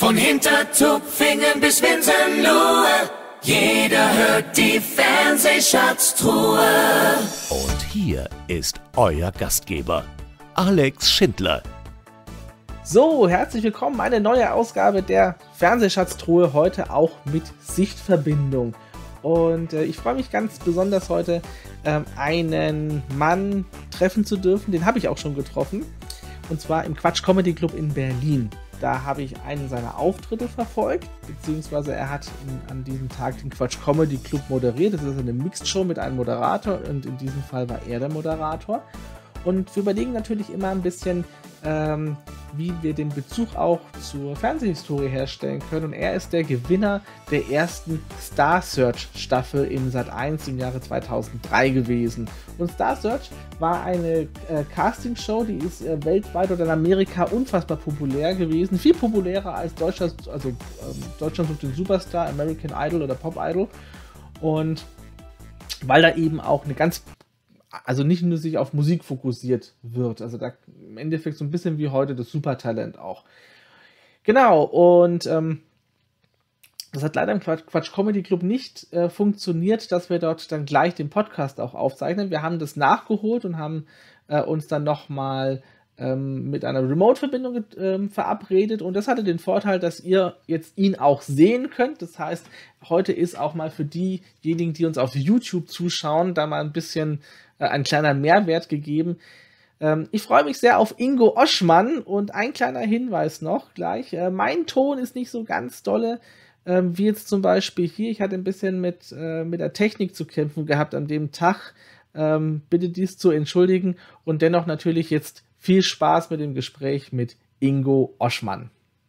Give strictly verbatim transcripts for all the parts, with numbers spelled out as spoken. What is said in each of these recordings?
Von Hintertupfingen bis Winsenlohe, jeder hört die Fernsehschatztruhe. Und hier ist euer Gastgeber, Alex Schindler. So, herzlich willkommen, eine neue Ausgabe der Fernsehschatztruhe, heute auch mit Sichtverbindung. Und äh, ich freue mich ganz besonders heute, ähm, einen Mann treffen zu dürfen, den habe ich auch schon getroffen, und zwar im Quatsch Comedy Club in Berlin. Da habe ich einen seiner Auftritte verfolgt, beziehungsweise er hat in, an diesem Tag den Quatsch Comedy Club moderiert. Das ist eine Mixed-Show mit einem Moderator und in diesem Fall war er der Moderator. Und wir überlegen natürlich immer ein bisschen, ähm, wie wir den Bezug auch zur Fernsehhistorie herstellen können. Und er ist der Gewinner der ersten Star Search Staffel im Sat eins im Jahre zweitausenddrei gewesen. Und Star Search war eine äh, Castingshow, die ist äh, weltweit oder in Amerika unfassbar populär gewesen. Viel populärer als Deutschland, also ähm, Deutschland sucht den Superstar, American Idol oder Pop Idol. Und weil da eben auch eine ganz also nicht nur sich auf Musik fokussiert wird, also da im Endeffekt so ein bisschen wie heute das Supertalent auch. Genau, und ähm, das hat leider im Quatsch, Quatsch Comedy Club nicht äh, funktioniert, dass wir dort dann gleich den Podcast auch aufzeichnen. Wir haben das nachgeholt und haben äh, uns dann nochmal ähm, mit einer Remote-Verbindung ähm, verabredet, und das hatte den Vorteil, dass ihr jetzt ihn auch sehen könnt. Das heißt, heute ist auch mal für diejenigen, die uns auf YouTube zuschauen, da mal ein bisschen äh, ein kleiner Mehrwert gegeben. Ähm, ich freue mich sehr auf Ingo Oschmann, und ein kleiner Hinweis noch gleich. Äh, mein Ton ist nicht so ganz dolle, ähm, wie jetzt zum Beispiel hier. Ich hatte ein bisschen mit, äh, mit der Technik zu kämpfen gehabt an dem Tag. Ähm, bitte dies zu entschuldigen, und dennoch natürlich jetzt viel Spaß mit dem Gespräch mit Ingo Oschmann.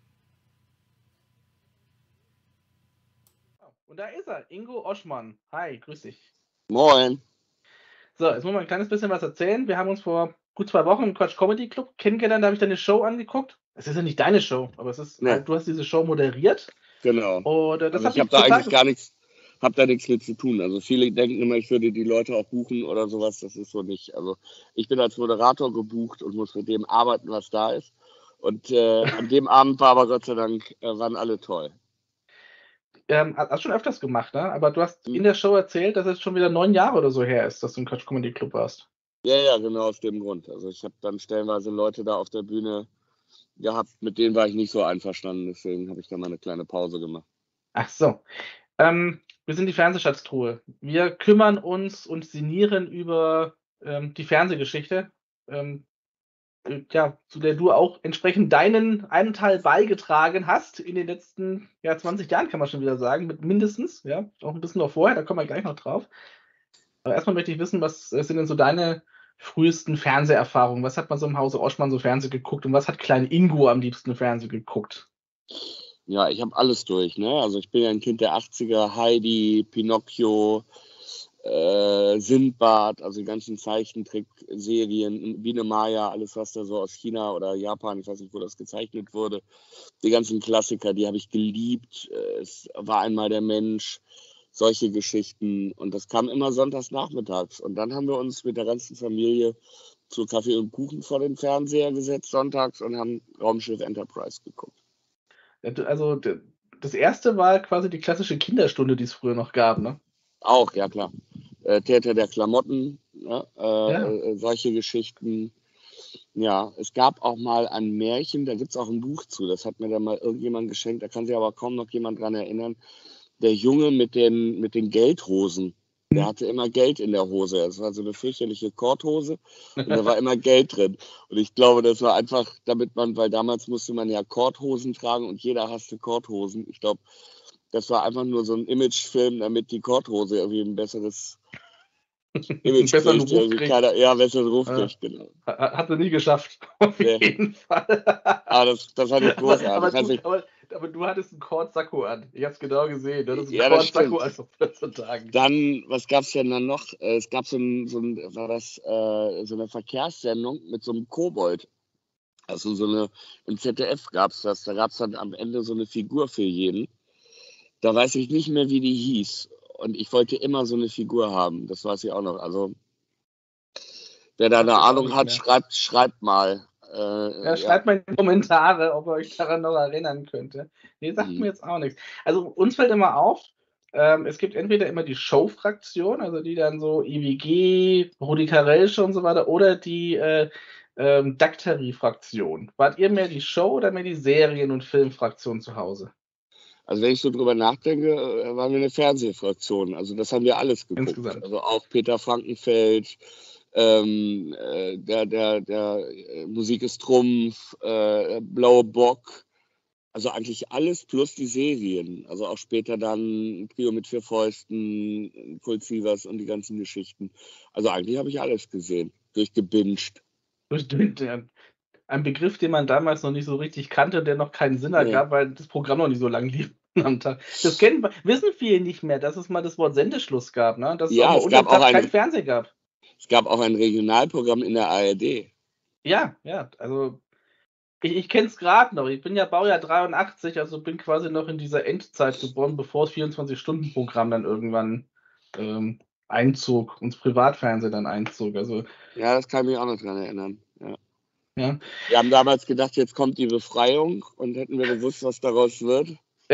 Und da ist er, Ingo Oschmann. Hi, grüß dich. Moin. So, jetzt muss man ein kleines bisschen was erzählen. Wir haben uns vor gut zwei Wochen im Quatsch Comedy Club kennengelernt, da habe ich deine Show angeguckt. Es ist ja nicht deine Show, aber es ist, nee. Du hast diese Show moderiert. Genau. Und äh, das also ich habe da eigentlich gar nichts, habe da nichts mit zu tun. Also viele denken immer, ich würde die Leute auch buchen oder sowas. Das ist so nicht. Also ich bin als Moderator gebucht und muss mit dem arbeiten, was da ist. Und äh, an dem Abend war aber Gott sei Dank, äh, waren alle toll. Ähm, hast du schon öfters gemacht, ne? Aber du hast hm. in der Show erzählt, dass es schon wieder neun Jahre oder so her ist, dass du im Quatsch Comedy Club warst. Ja, ja, genau aus dem Grund. Also ich habe dann stellenweise Leute da auf der Bühne gehabt, mit denen war ich nicht so einverstanden. Deswegen habe ich da mal eine kleine Pause gemacht. Ach so. Ähm, wir sind die Fernsehschatztruhe. Wir kümmern uns und sinnieren über ähm, die Fernsehgeschichte, ähm, ja, zu der du auch entsprechend deinen einen Teil beigetragen hast in den letzten ja, zwanzig Jahren, kann man schon wieder sagen, mit mindestens, ja, auch ein bisschen noch vorher, da kommen wir gleich noch drauf. Aber erstmal möchte ich wissen, was sind denn so deine frühesten Fernseherfahrungen? Was hat man so im Hause Oschmann so Fernsehen geguckt, und was hat klein Ingo am liebsten Fernsehen geguckt? Ja, ich habe alles durch, ne? Also ich bin ja ein Kind der achtziger, Heidi, Pinocchio, äh, Sindbad, also die ganzen Zeichentrickserien, Biene Maya, alles was da so aus China oder Japan, ich weiß nicht, wo das gezeichnet wurde, die ganzen Klassiker, die habe ich geliebt. Es war einmal der Mensch, solche Geschichten, und das kam immer sonntags nachmittags, und dann haben wir uns mit der ganzen Familie zu Kaffee und Kuchen vor den Fernseher gesetzt sonntags und haben Raumschiff Enterprise geguckt. Also das erste war quasi die klassische Kinderstunde, die es früher noch gab, ne? Auch, ja klar. Äh, Täter der Klamotten, ne? äh, Ja. äh, solche Geschichten. Ja, es gab auch mal ein Märchen, da gibt es auch ein Buch zu, das hat mir dann mal irgendjemand geschenkt, da kann sich aber kaum noch jemand dran erinnern. Der Junge mit den, mit den Geldhosen, der hatte immer Geld in der Hose. Es war so eine fürchterliche Korthose und da war immer Geld drin. Und ich glaube, das war einfach, damit man, weil damals musste man ja Korthosen tragen und jeder hasste Korthosen. Ich glaube, das war einfach nur so ein Imagefilm, damit die Korthose irgendwie ein besseres Image besseren kriegt. Ruf kriegt. Keiner, ja, besseren Ruf Ja. kriegt, genau. Hat er nie geschafft, auf Nee. jeden Fall. Aber das, das fand ich großartig. Aber, aber, Also du, ich, aber, aber du hattest einen Kordsacko an. Ich hab's genau gesehen. Du hattest einen Ja, das Kordsacko stimmt. an vor vierzehn Tagen. Dann, was gab's denn dann noch? Äh, Es gab so ein, so ein war das, äh, so eine Verkehrssendung mit so einem Kobold. Also so eine, im Z D F gab's das. Da gab's dann am Ende so eine Figur für jeden. Da weiß ich nicht mehr, wie die hieß. Und ich wollte immer so eine Figur haben. Das weiß ich auch noch. Also wer da Das eine ist auch Ahnung nicht hat, mehr. schreibt, schreibt mal. Äh, Ja, ja. schreibt mal in die Kommentare, ob ihr euch daran noch erinnern könnte. Nee, sagt Mhm. mir jetzt auch nichts. Also uns fällt immer auf, ähm, es gibt entweder immer die Show-Fraktion, also die dann so I W G, Rudi Carell und so weiter, oder die äh, ähm, Daktari-Fraktion. Wart ihr mehr die Show oder mehr die Serien- und Filmfraktion zu Hause? Also wenn ich so drüber nachdenke, äh, waren wir eine Fernsehfraktion. Also das haben wir alles geguckt. Insgesamt. Also auch Peter Frankenfeld, ähm, äh, der, der, der äh, Musik ist Trumpf, äh, Blaue Bock. Also eigentlich alles plus die Serien. Also auch später dann Trio mit vier Fäusten, Colt Sievers und die ganzen Geschichten. Also eigentlich habe ich alles gesehen, durchgebinged. Ein Begriff, den man damals noch nicht so richtig kannte, der noch keinen Sinn ergab, Nee. weil das Programm noch nicht so lang lief am Tag. Das kennen, wissen viele nicht mehr, dass es mal das Wort Sendeschluss gab, ne? Dass Ja, es auch es mal gab unter Tag auch ein- kein Fernsehen gab. Es gab auch ein Regionalprogramm in der A R D. Ja, ja, also ich, ich kenne es gerade noch. Ich bin ja Baujahr dreiundachtzig, also bin quasi noch in dieser Endzeit geboren, bevor das vierundzwanzig-Stunden-Programm dann irgendwann ähm, einzog, ins Privatfernsehen dann einzog. Also, Ja, das kann ich mich auch noch dran erinnern. Ja. ja. Wir haben damals gedacht, jetzt kommt die Befreiung und hätten wir gewusst, was daraus wird.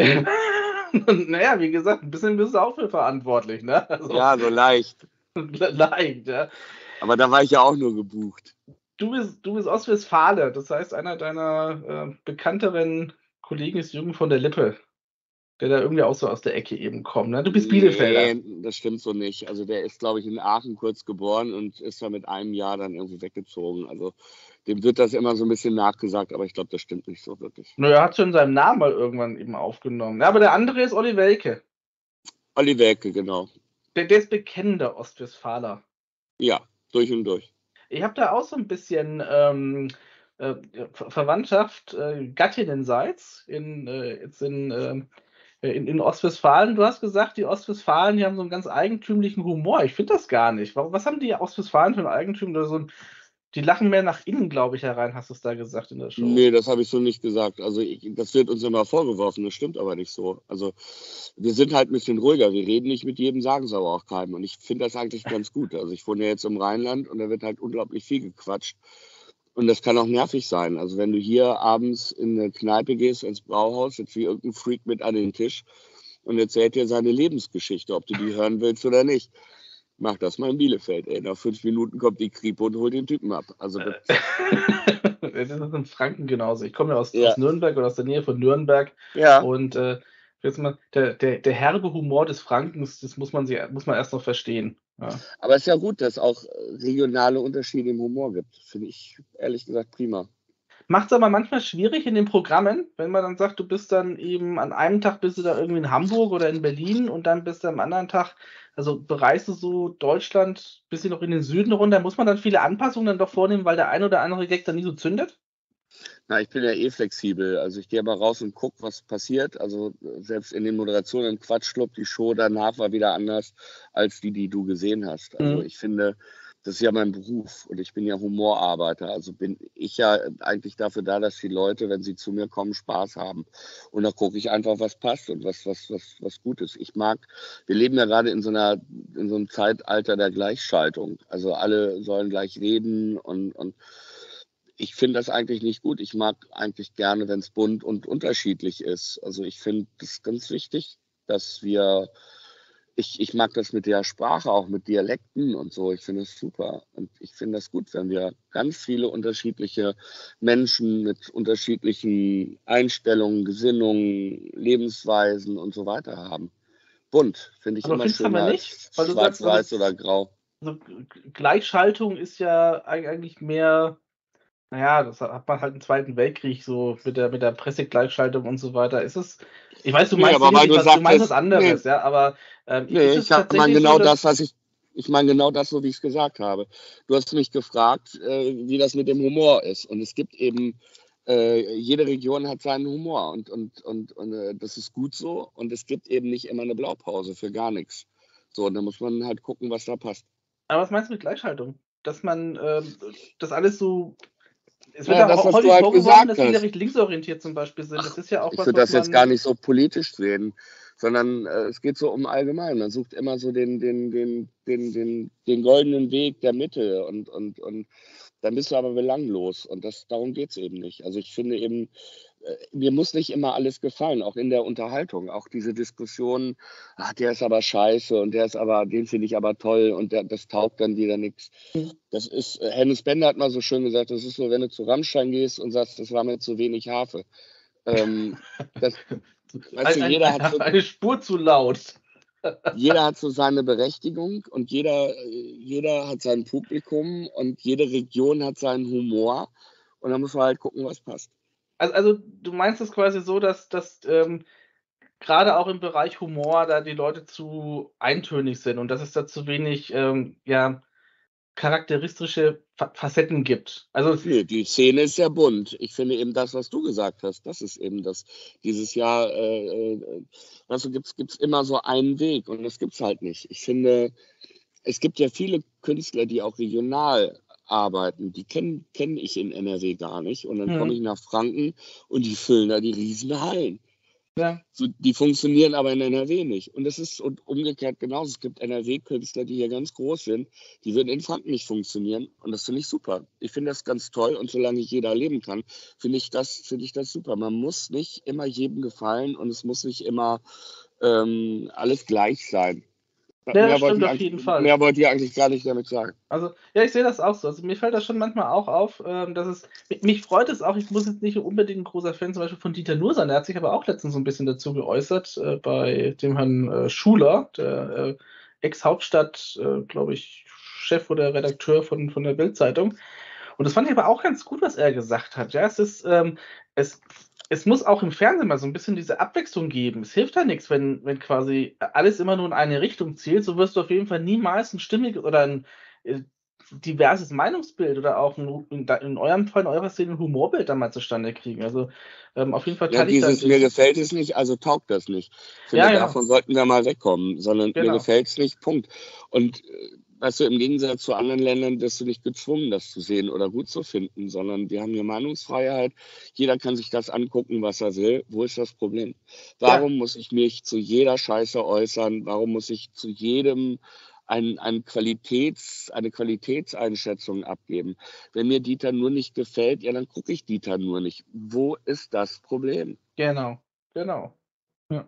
Naja, wie gesagt, ein bisschen bist du auch für verantwortlich, ne? Also, Ja, so leicht. leicht, ja. Aber da war ich ja auch nur gebucht. Du bist, du bist Ostwestfale, das heißt, einer deiner äh, bekannteren Kollegen ist Jürgen von der Lippe, der da irgendwie auch so aus der Ecke eben kommt. Ne? Du bist Bielefelder. Nee, das stimmt so nicht. Also der ist, glaube ich, in Aachen kurz geboren und ist da mit einem Jahr dann irgendwie weggezogen. Also dem wird das immer so ein bisschen nachgesagt, aber ich glaube, das stimmt nicht so wirklich. Naja, er hat schon seinen Namen mal irgendwann eben aufgenommen. Ja, aber der andere ist Olli Welke. Olli Welke, genau. Der, der ist bekennender Ostwestfaler. Ja, durch und durch. Ich habe da auch so ein bisschen ähm, äh, Ver Verwandtschaft, äh, Gattinnenseits in, äh, jetzt in, äh, in, in Ostwestfalen. Du hast gesagt, die Ostwestfalen, die haben so einen ganz eigentümlichen Humor. Ich finde das gar nicht. Warum, was haben die Ostwestfalen für ein Eigentum? Oder so ein, die lachen mehr nach innen, glaube ich, herein, hast du es da gesagt in der Show. Nee, das habe ich so nicht gesagt. Also ich, das wird uns immer vorgeworfen, das stimmt aber nicht so. Also wir sind halt ein bisschen ruhiger. Wir reden nicht mit jedem, sagen es aber auch keinem. Und ich finde das eigentlich ganz gut. Also ich wohne ja jetzt im Rheinland und da wird halt unglaublich viel gequatscht. Und das kann auch nervig sein. Also wenn du hier abends in eine Kneipe gehst, ins Brauhaus, jetzt wie irgendein Freak mit an den Tisch und erzählt dir seine Lebensgeschichte, ob du die hören willst oder nicht. Mach das mal in Bielefeld, ey. Nach fünf Minuten kommt die Kripo und holt den Typen ab. Also das, Das ist in Franken genauso. Ich komme ja aus, Ja. aus Nürnberg oder aus der Nähe von Nürnberg. ja, Und äh, jetzt mal, der, der, der herbe Humor des Frankens, das muss man, sich, muss man erst noch verstehen. Ja. aber es ist ja gut, dass es auch regionale Unterschiede im Humor gibt. Finde ich ehrlich gesagt prima. Macht es aber manchmal schwierig in den Programmen, wenn man dann sagt, du bist dann eben an einem Tag bist du da irgendwie in Hamburg oder in Berlin und dann bist du am anderen Tag, also bereist du so Deutschland bis noch in den Süden runter, muss man dann viele Anpassungen dann doch vornehmen, weil der ein oder andere Gag dann nie so zündet? Na, ich bin ja eh flexibel. Also ich gehe mal raus und gucke, was passiert. Also selbst in den Moderationen im Quatschclub, die Show danach war wieder anders als die, die du gesehen hast. Also Mhm. ich finde, das ist ja mein Beruf und ich bin ja Humorarbeiter. Also bin ich ja eigentlich dafür da, dass die Leute, wenn sie zu mir kommen, Spaß haben. Und da gucke ich einfach, was passt und was, was, was, was gut ist. Ich mag, wir leben ja gerade in so einer, in so einem Zeitalter der Gleichschaltung. Also alle sollen gleich reden und, und ich finde das eigentlich nicht gut. Ich mag eigentlich gerne, wenn es bunt und unterschiedlich ist. Also ich finde das ganz wichtig, dass wir, ich, ich mag das mit der Sprache, auch mit Dialekten und so. Ich finde es super. Und ich finde das gut, wenn wir ganz viele unterschiedliche Menschen mit unterschiedlichen Einstellungen, Gesinnungen, Lebensweisen und so weiter haben. Bunt finde ich Aber immer findest du schöner aber nicht? als Weil du sagst, schwarz-weiß also- oder grau. Also G- Gleichschaltung ist ja eig- eigentlich mehr, naja, das hat man halt im Zweiten Weltkrieg so mit der, mit der Pressegleichschaltung und so weiter. Ist es, ich weiß, du Nee, meinst aber weil sicherlich du was, du meinst was sagtest- anderes, ja, aber ähm, Nee, ist es ich habe tatsächlich meine genau so, dass- das, was ich. Ich meine genau das, so wie ich es gesagt habe. Du hast mich gefragt, äh, wie das mit dem Humor ist. Und es gibt eben, äh, jede Region hat seinen Humor und, und, und, und äh, das ist gut so. Und es gibt eben nicht immer eine Blaupause für gar nichts. So, und da muss man halt gucken, was da passt. Aber was meinst du mit Gleichschaltung? Dass man ähm, das alles so. Es wird Ja, ja das, auch was häufig du halt vorgeworfen, gesagt dass viele hast. recht linksorientiert zum Beispiel sind. Das ist ja auch Ich was, würde was das jetzt man- gar nicht so politisch sehen, sondern äh, es geht so um allgemein. Man sucht immer so den, den, den, den, den, den goldenen Weg der Mitte und, und, und dann bist du aber belanglos und das, darum geht es eben nicht. Also ich finde eben, äh, mir muss nicht immer alles gefallen, auch in der Unterhaltung. Auch diese Diskussion, ach, der ist aber scheiße und der ist aber, den finde ich aber toll und der, das taugt dann wieder nichts. Das ist, äh, Hennes Bender hat mal so schön gesagt, das ist so, wenn du zu Rammstein gehst und sagst, das war mir zu wenig Harfe. Ähm, das, weißt du, Ein, jeder ein, hat so, eine Spur zu laut. jeder hat so seine Berechtigung und jeder, jeder hat sein Publikum und jede Region hat seinen Humor und da muss man halt gucken, was passt. Also, also du meinst es quasi so, dass, dass ähm, gerade auch im Bereich Humor da die Leute zu eintönig sind und dass es da zu wenig ähm, ja, charakteristische Fa Facetten gibt. Also Nee, die Szene ist sehr bunt. Ich finde eben das, was du gesagt hast, das ist eben das, dieses Jahr, äh, äh, weißt du, gibt's, gibt's immer so einen Weg und das gibt's halt nicht. Ich finde, es gibt ja viele Künstler, die auch regional arbeiten, die kenne kenn ich in N R W gar nicht und dann komme hm, ich nach Franken und die füllen da die riesen Hallen. ja, So, die funktionieren aber in N R W nicht. Und das ist und umgekehrt genauso. Es gibt N R W-Künstler, die hier ganz groß sind, die würden in Franken nicht funktionieren. Und das finde ich super. Ich finde das ganz toll. Und solange ich jeder erleben kann, finde ich das, finde ich das super. Man muss nicht immer jedem gefallen und es muss nicht immer ähm, alles gleich sein. ja, Mehr das wollte stimmt ich auf jeden eigentlich, Fall. mehr wollte ich eigentlich gar nicht damit sagen. Also, ja, ich sehe das auch so. Also, mir fällt das schon manchmal auch auf, ähm, dass es mi mich freut es auch, ich muss jetzt nicht unbedingt ein großer Fan zum Beispiel von Dieter Nuhr sein. Der hat sich aber auch letztens so ein bisschen dazu geäußert, äh, bei dem Herrn, äh, Schuler, der, äh, Ex-Hauptstadt, äh, glaube ich, Chef oder Redakteur von von der Bild-Zeitung. Und das fand ich aber auch ganz gut, was er gesagt hat. Ja, es ist, ähm, es, es muss auch im Fernsehen mal so ein bisschen diese Abwechslung geben. Es hilft ja nichts, wenn, wenn quasi alles immer nur in eine Richtung zielt. So wirst du auf jeden Fall niemals ein stimmiges oder ein äh, diverses Meinungsbild oder auch ein, in, in eurem Fall, in eurer Szene, ein Humorbild dann mal zustande kriegen. Also ähm, auf jeden Fall Ja, teile ich da dieses mir den. gefällt es nicht, also taugt das nicht. Ich Ja, finde, genau, davon sollten wir mal wegkommen, sondern mir genau. gefällt es nicht, Punkt. Und äh, weißt du, im Gegensatz zu anderen Ländern bist du nicht gezwungen, das zu sehen oder gut zu finden, sondern wir haben hier Meinungsfreiheit. Jeder kann sich das angucken, was er will. Wo ist das Problem? Ja, Warum muss ich mich zu jeder Scheiße äußern? Warum muss ich zu jedem ein, ein Qualitäts, eine Qualitätseinschätzung abgeben? Wenn mir Dieter nur nicht gefällt, ja, dann gucke ich Dieter nur nicht. Wo ist das Problem? genau, genau. Ja.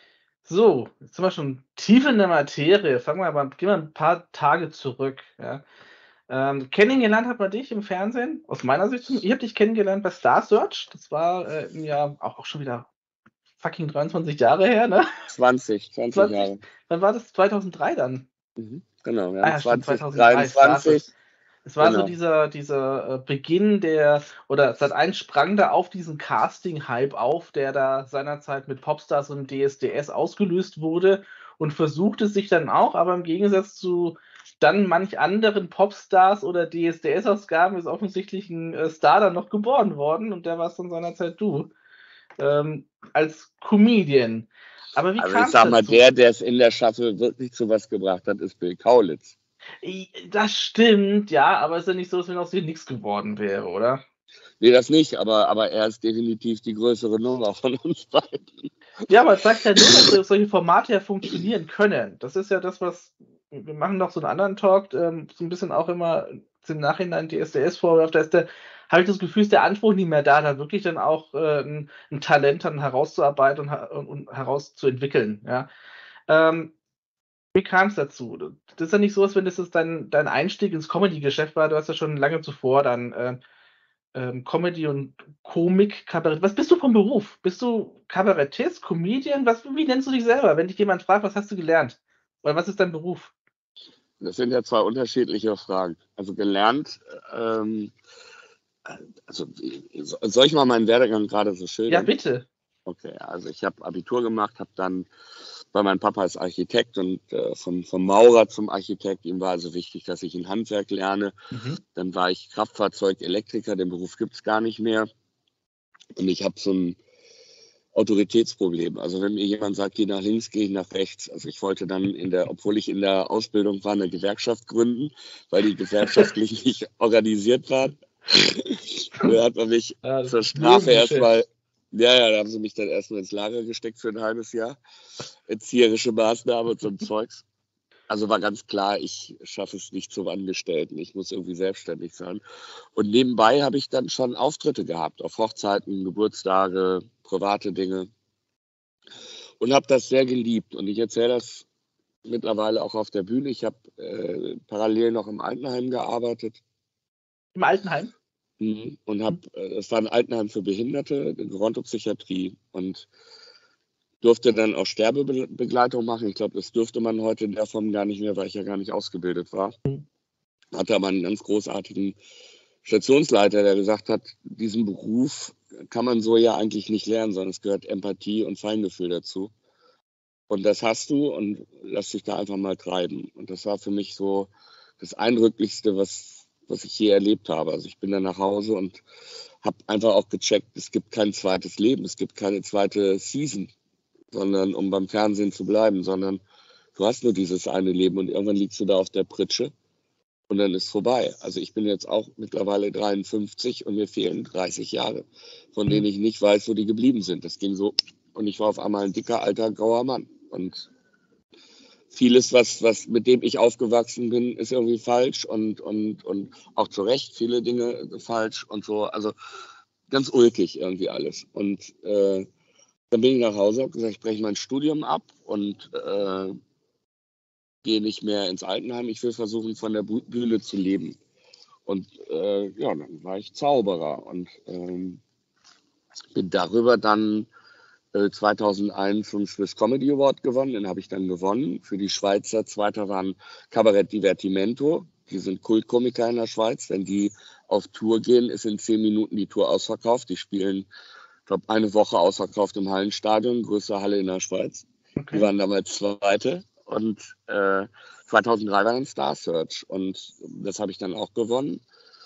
So, jetzt sind wir schon tief in der Materie. Fangen wir aber, gehen wir ein paar Tage zurück. Ja. Ähm, kennengelernt hat man dich im Fernsehen, aus meiner Sicht. Ich habe dich kennengelernt bei Star Search. Das war äh, im Jahr auch, auch schon wieder fucking dreiundzwanzig Jahre her, ne? zwanzig, zwanzig zwanzig, Jahre. wann war das? zweitausenddrei dann? Mhm. Genau, wir Ah haben ja, stimmt, zwanzig zweitausenddrei, Star dreiundzwanzig. Search. Es war so Genau. dieser, dieser äh, Beginn der, oder Sat eins sprang da auf diesen Casting-Hype auf, der da seinerzeit mit Popstars und D S D S ausgelöst wurde und versuchte sich dann auch, aber im Gegensatz zu dann manch anderen Popstars oder D S D S-Ausgaben ist offensichtlich ein äh, Star dann noch geboren worden und der war es dann seinerzeit du, ähm, als Comedian. Aber wie Also kam ich es sag mal, dazu? der, der es in der Staffel wirklich zu was gebracht hat, ist Bill Kaulitz. I- Das stimmt, ja, aber ist ja nicht so, dass wenn aus dir nichts geworden wäre, oder? Nee, das nicht, aber, aber er ist definitiv die größere Nummer von uns beiden. Ja, aber es zeigt ja nur, dass so- solche Formate ja funktionieren können. Das ist ja das, was wir machen noch so einen anderen Talk, ähm, so ein bisschen auch immer im Nachhinein D S D S vorwirft. Da ist der, habe ich das Gefühl, ist der Anspruch nicht mehr da, da wirklich dann auch äh, ein, ein Talent dann herauszuarbeiten und, ha- und, und herauszuentwickeln. Ja. Ähm, wie kam es dazu? Das ist ja nicht so, als wenn das jetzt dein, dein Einstieg ins Comedy-Geschäft war. Du hast ja schon lange zuvor dann äh, ähm, Comedy und Komik, Kabarett. Was bist du vom Beruf? Bist du Kabarettist, Comedian? Was, wie nennst du dich selber? Wenn dich jemand fragt, was hast du gelernt? Oder was ist dein Beruf? Das sind ja zwei unterschiedliche Fragen. Also gelernt, ähm, also soll ich mal meinen Werdegang gerade so Ja, schildern? bitte. Okay, also ich habe Abitur gemacht, habe dann, weil mein Papa ist Architekt und äh, vom, vom Maurer zum Architekt, ihm war also wichtig, dass ich ein Handwerk lerne. Mhm. Dann war ich Kraftfahrzeugelektriker, den Beruf gibt es gar nicht mehr. Und ich habe so ein Autoritätsproblem. Also wenn mir jemand sagt, geh nach links, gehe ich nach rechts. Also ich wollte dann in der, obwohl ich in der Ausbildung war, eine Gewerkschaft gründen, weil die gewerkschaftlich nicht organisiert waren. Da hat man mich Ja, das zur ist Strafe Löwengeschäft. erstmal, ja, ja, da haben sie mich dann erstmal ins Lager gesteckt für ein halbes Jahr. Erzieherische Maßnahme und so ein Zeugs. Also war ganz klar, ich schaffe es nicht zum Angestellten. Ich muss irgendwie selbstständig sein. Und nebenbei habe ich dann schon Auftritte gehabt, auf Hochzeiten, Geburtstage, private Dinge. Und habe das sehr geliebt. Und ich erzähle das mittlerweile auch auf der Bühne. Ich habe äh, parallel noch im Altenheim gearbeitet. Im Altenheim? Mhm. Und habe, äh, das war ein Altenheim für Behinderte, Gerontopsychiatrie. Und durfte dann auch Sterbebegleitung machen. Ich glaube, das dürfte man heute in der Form gar nicht mehr, weil ich ja gar nicht ausgebildet war. Hatte aber einen ganz großartigen Stationsleiter, der gesagt hat, diesen Beruf kann man so ja eigentlich nicht lernen, sondern es gehört Empathie und Feingefühl dazu. Und das hast du und lass dich da einfach mal treiben. Und das war für mich so das Eindrücklichste, was, was ich je erlebt habe. Also ich bin dann nach Hause und habe einfach auch gecheckt, es gibt kein zweites Leben, es gibt keine zweite Season, sondern um beim Fernsehen zu bleiben, sondern du hast nur dieses eine Leben und irgendwann liegst du da auf der Pritsche und dann ist vorbei. Also ich bin jetzt auch mittlerweile dreiundfünfzig und mir fehlen dreißig Jahre, von denen ich nicht weiß, wo die geblieben sind. Das ging so und ich war auf einmal ein dicker, alter, grauer Mann. Und vieles, was, was mit dem ich aufgewachsen bin, ist irgendwie falsch und, und, und auch zu Recht viele Dinge falsch und so. Also ganz ulkig irgendwie alles. Und äh, dann bin ich nach Hause, habe gesagt, ich breche mein Studium ab und äh, gehe nicht mehr ins Altenheim. Ich will versuchen, von der Bühne zu leben. Und äh, ja, dann war ich Zauberer und ähm, bin darüber dann äh, zweitausendeins einen Swiss Comedy Award gewonnen. Den habe ich dann gewonnen. Für die Schweizer Zweiter waren Cabaret Divertimento. Die sind Kultkomiker in der Schweiz. Wenn die auf Tour gehen, ist in zehn Minuten die Tour ausverkauft. Die spielen, ich glaube, eine Woche ausverkauft im Hallenstadion, größte Halle in der Schweiz. Okay. Die waren damals Zweite. Und äh, zweitausenddrei war dann Star Search. Und das habe ich dann auch gewonnen.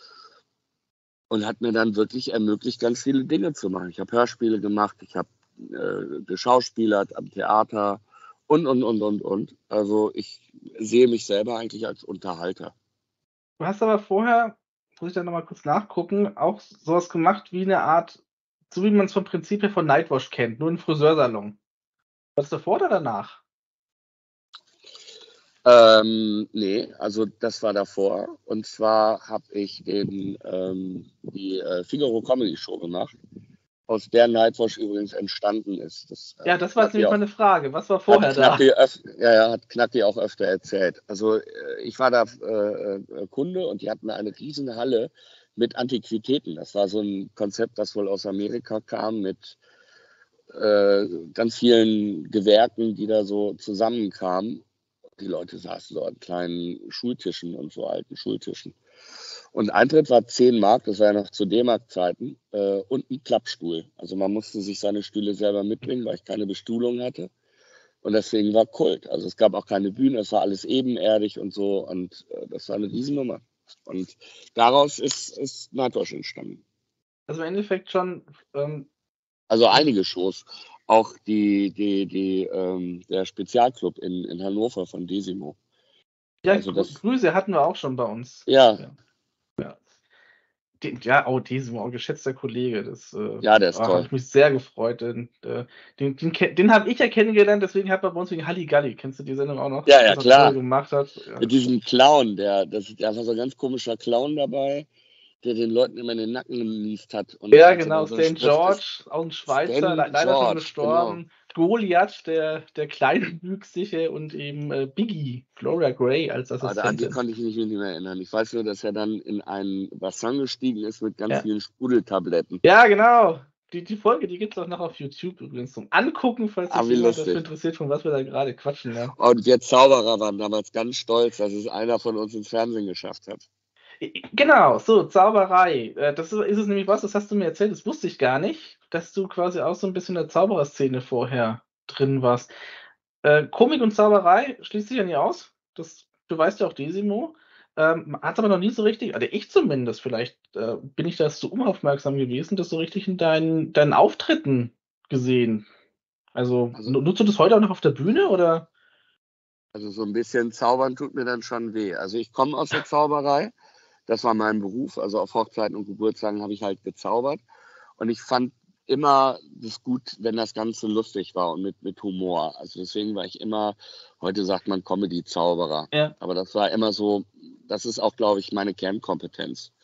Und hat mir dann wirklich ermöglicht, ganz viele Dinge zu machen. Ich habe Hörspiele gemacht, ich habe äh, geschauspielert am Theater und, und, und, und, und. Also ich sehe mich selber eigentlich als Unterhalter. Du hast aber vorher, muss ich dann nochmal kurz nachgucken, auch sowas gemacht wie eine Art, so wie man es vom Prinzip her von Nightwash kennt, nur im Friseursalon. Was davor oder danach? Ähm, nee, also das war davor. Und zwar habe ich den, ähm, die äh, Figaro Comedy Show gemacht, aus der Nightwash übrigens entstanden ist. Das, ja, das war jetzt nämlich meine Frage. Was war vorher hat Knacki da? Öf- ja, ja, hat Knacki auch öfter erzählt. Also äh, ich war da äh, äh, Kunde und die hatten eine riesen Halle mit Antiquitäten. Das war so ein Konzept, das wohl aus Amerika kam mit äh, ganz vielen Gewerken, die da so zusammenkamen. Die Leute saßen so an kleinen Schultischen und so alten Schultischen. Und Eintritt war zehn Mark, das war ja noch zu D-Mark-Zeiten, äh, und ein Klappstuhl. Also man musste sich seine Stühle selber mitbringen, weil ich keine Bestuhlung hatte. Und deswegen war Kult. Also es gab auch keine Bühne, es war alles ebenerdig und so. Und äh, das war eine Riesennummer. Und daraus ist, ist Nightwash entstanden. Also im Endeffekt schon... Ähm also einige Shows. Auch die, die, die, ähm, der Spezialclub in, in Hannover von Desimo. Ja, also das, Grüße hatten wir auch schon bei uns. Ja. Ja, ja. Den, ja oh, Desimo, geschätzter Kollege. Das, äh, ja, der ist oh, toll. habe ich mich sehr gefreut. Den, äh, den, den, den habe ich ja kennengelernt, deswegen hat er bei uns wegen Halligalli. Kennst du die Sendung auch noch? Ja, ja, klar. Gemacht hat. Ja. Mit diesem Clown, der, das ist einfach so ein ganz komischer Clown dabei, der den Leuten immer in den Nacken geliest hat. Und ja, genau, so Stan George, auch ein Schweizer, Stan leider George, schon gestorben. Genau. Goliath, der, der kleine Wüchsige und eben äh, Biggie, Gloria Gray als Assistentin. An die konnte ich mich nicht mehr erinnern. Ich weiß nur, dass er dann in ein Bassin gestiegen ist mit ganz ja. vielen Sprudeltabletten. Ja, genau. Die, die Folge, die gibt es auch noch auf YouTube übrigens zum Angucken, falls sich jemand dafür interessiert, von was wir da gerade quatschen. Ja. Und wir Zauberer waren damals ganz stolz, dass es einer von uns ins Fernsehen geschafft hat. Genau, so, Zauberei. Das ist, ist es nämlich was, das hast du mir erzählt, das wusste ich gar nicht, dass du quasi auch so ein bisschen in der Zaubererszene vorher drin warst. Äh, Komik und Zauberei schließt sich ja nie aus. Das, du weißt ja auch Desimo. Ähm, hat aber noch nie so richtig, also ich zumindest, vielleicht äh, bin ich da so unaufmerksam gewesen, das so richtig in deinen, deinen Auftritten gesehen. Also, also nutzt du das heute auch noch auf der Bühne oder? Also so ein bisschen zaubern tut mir dann schon weh. Also ich komme aus der Zauberei. Das war mein Beruf. Also auf Hochzeiten und Geburtstagen habe ich halt gezaubert. Und ich fand immer das gut, wenn das Ganze lustig war und mit, mit Humor. Also deswegen war ich immer, heute sagt man Comedy-Zauberer. Ja. Aber das war immer so, das ist auch, glaube ich, meine Kernkompetenz.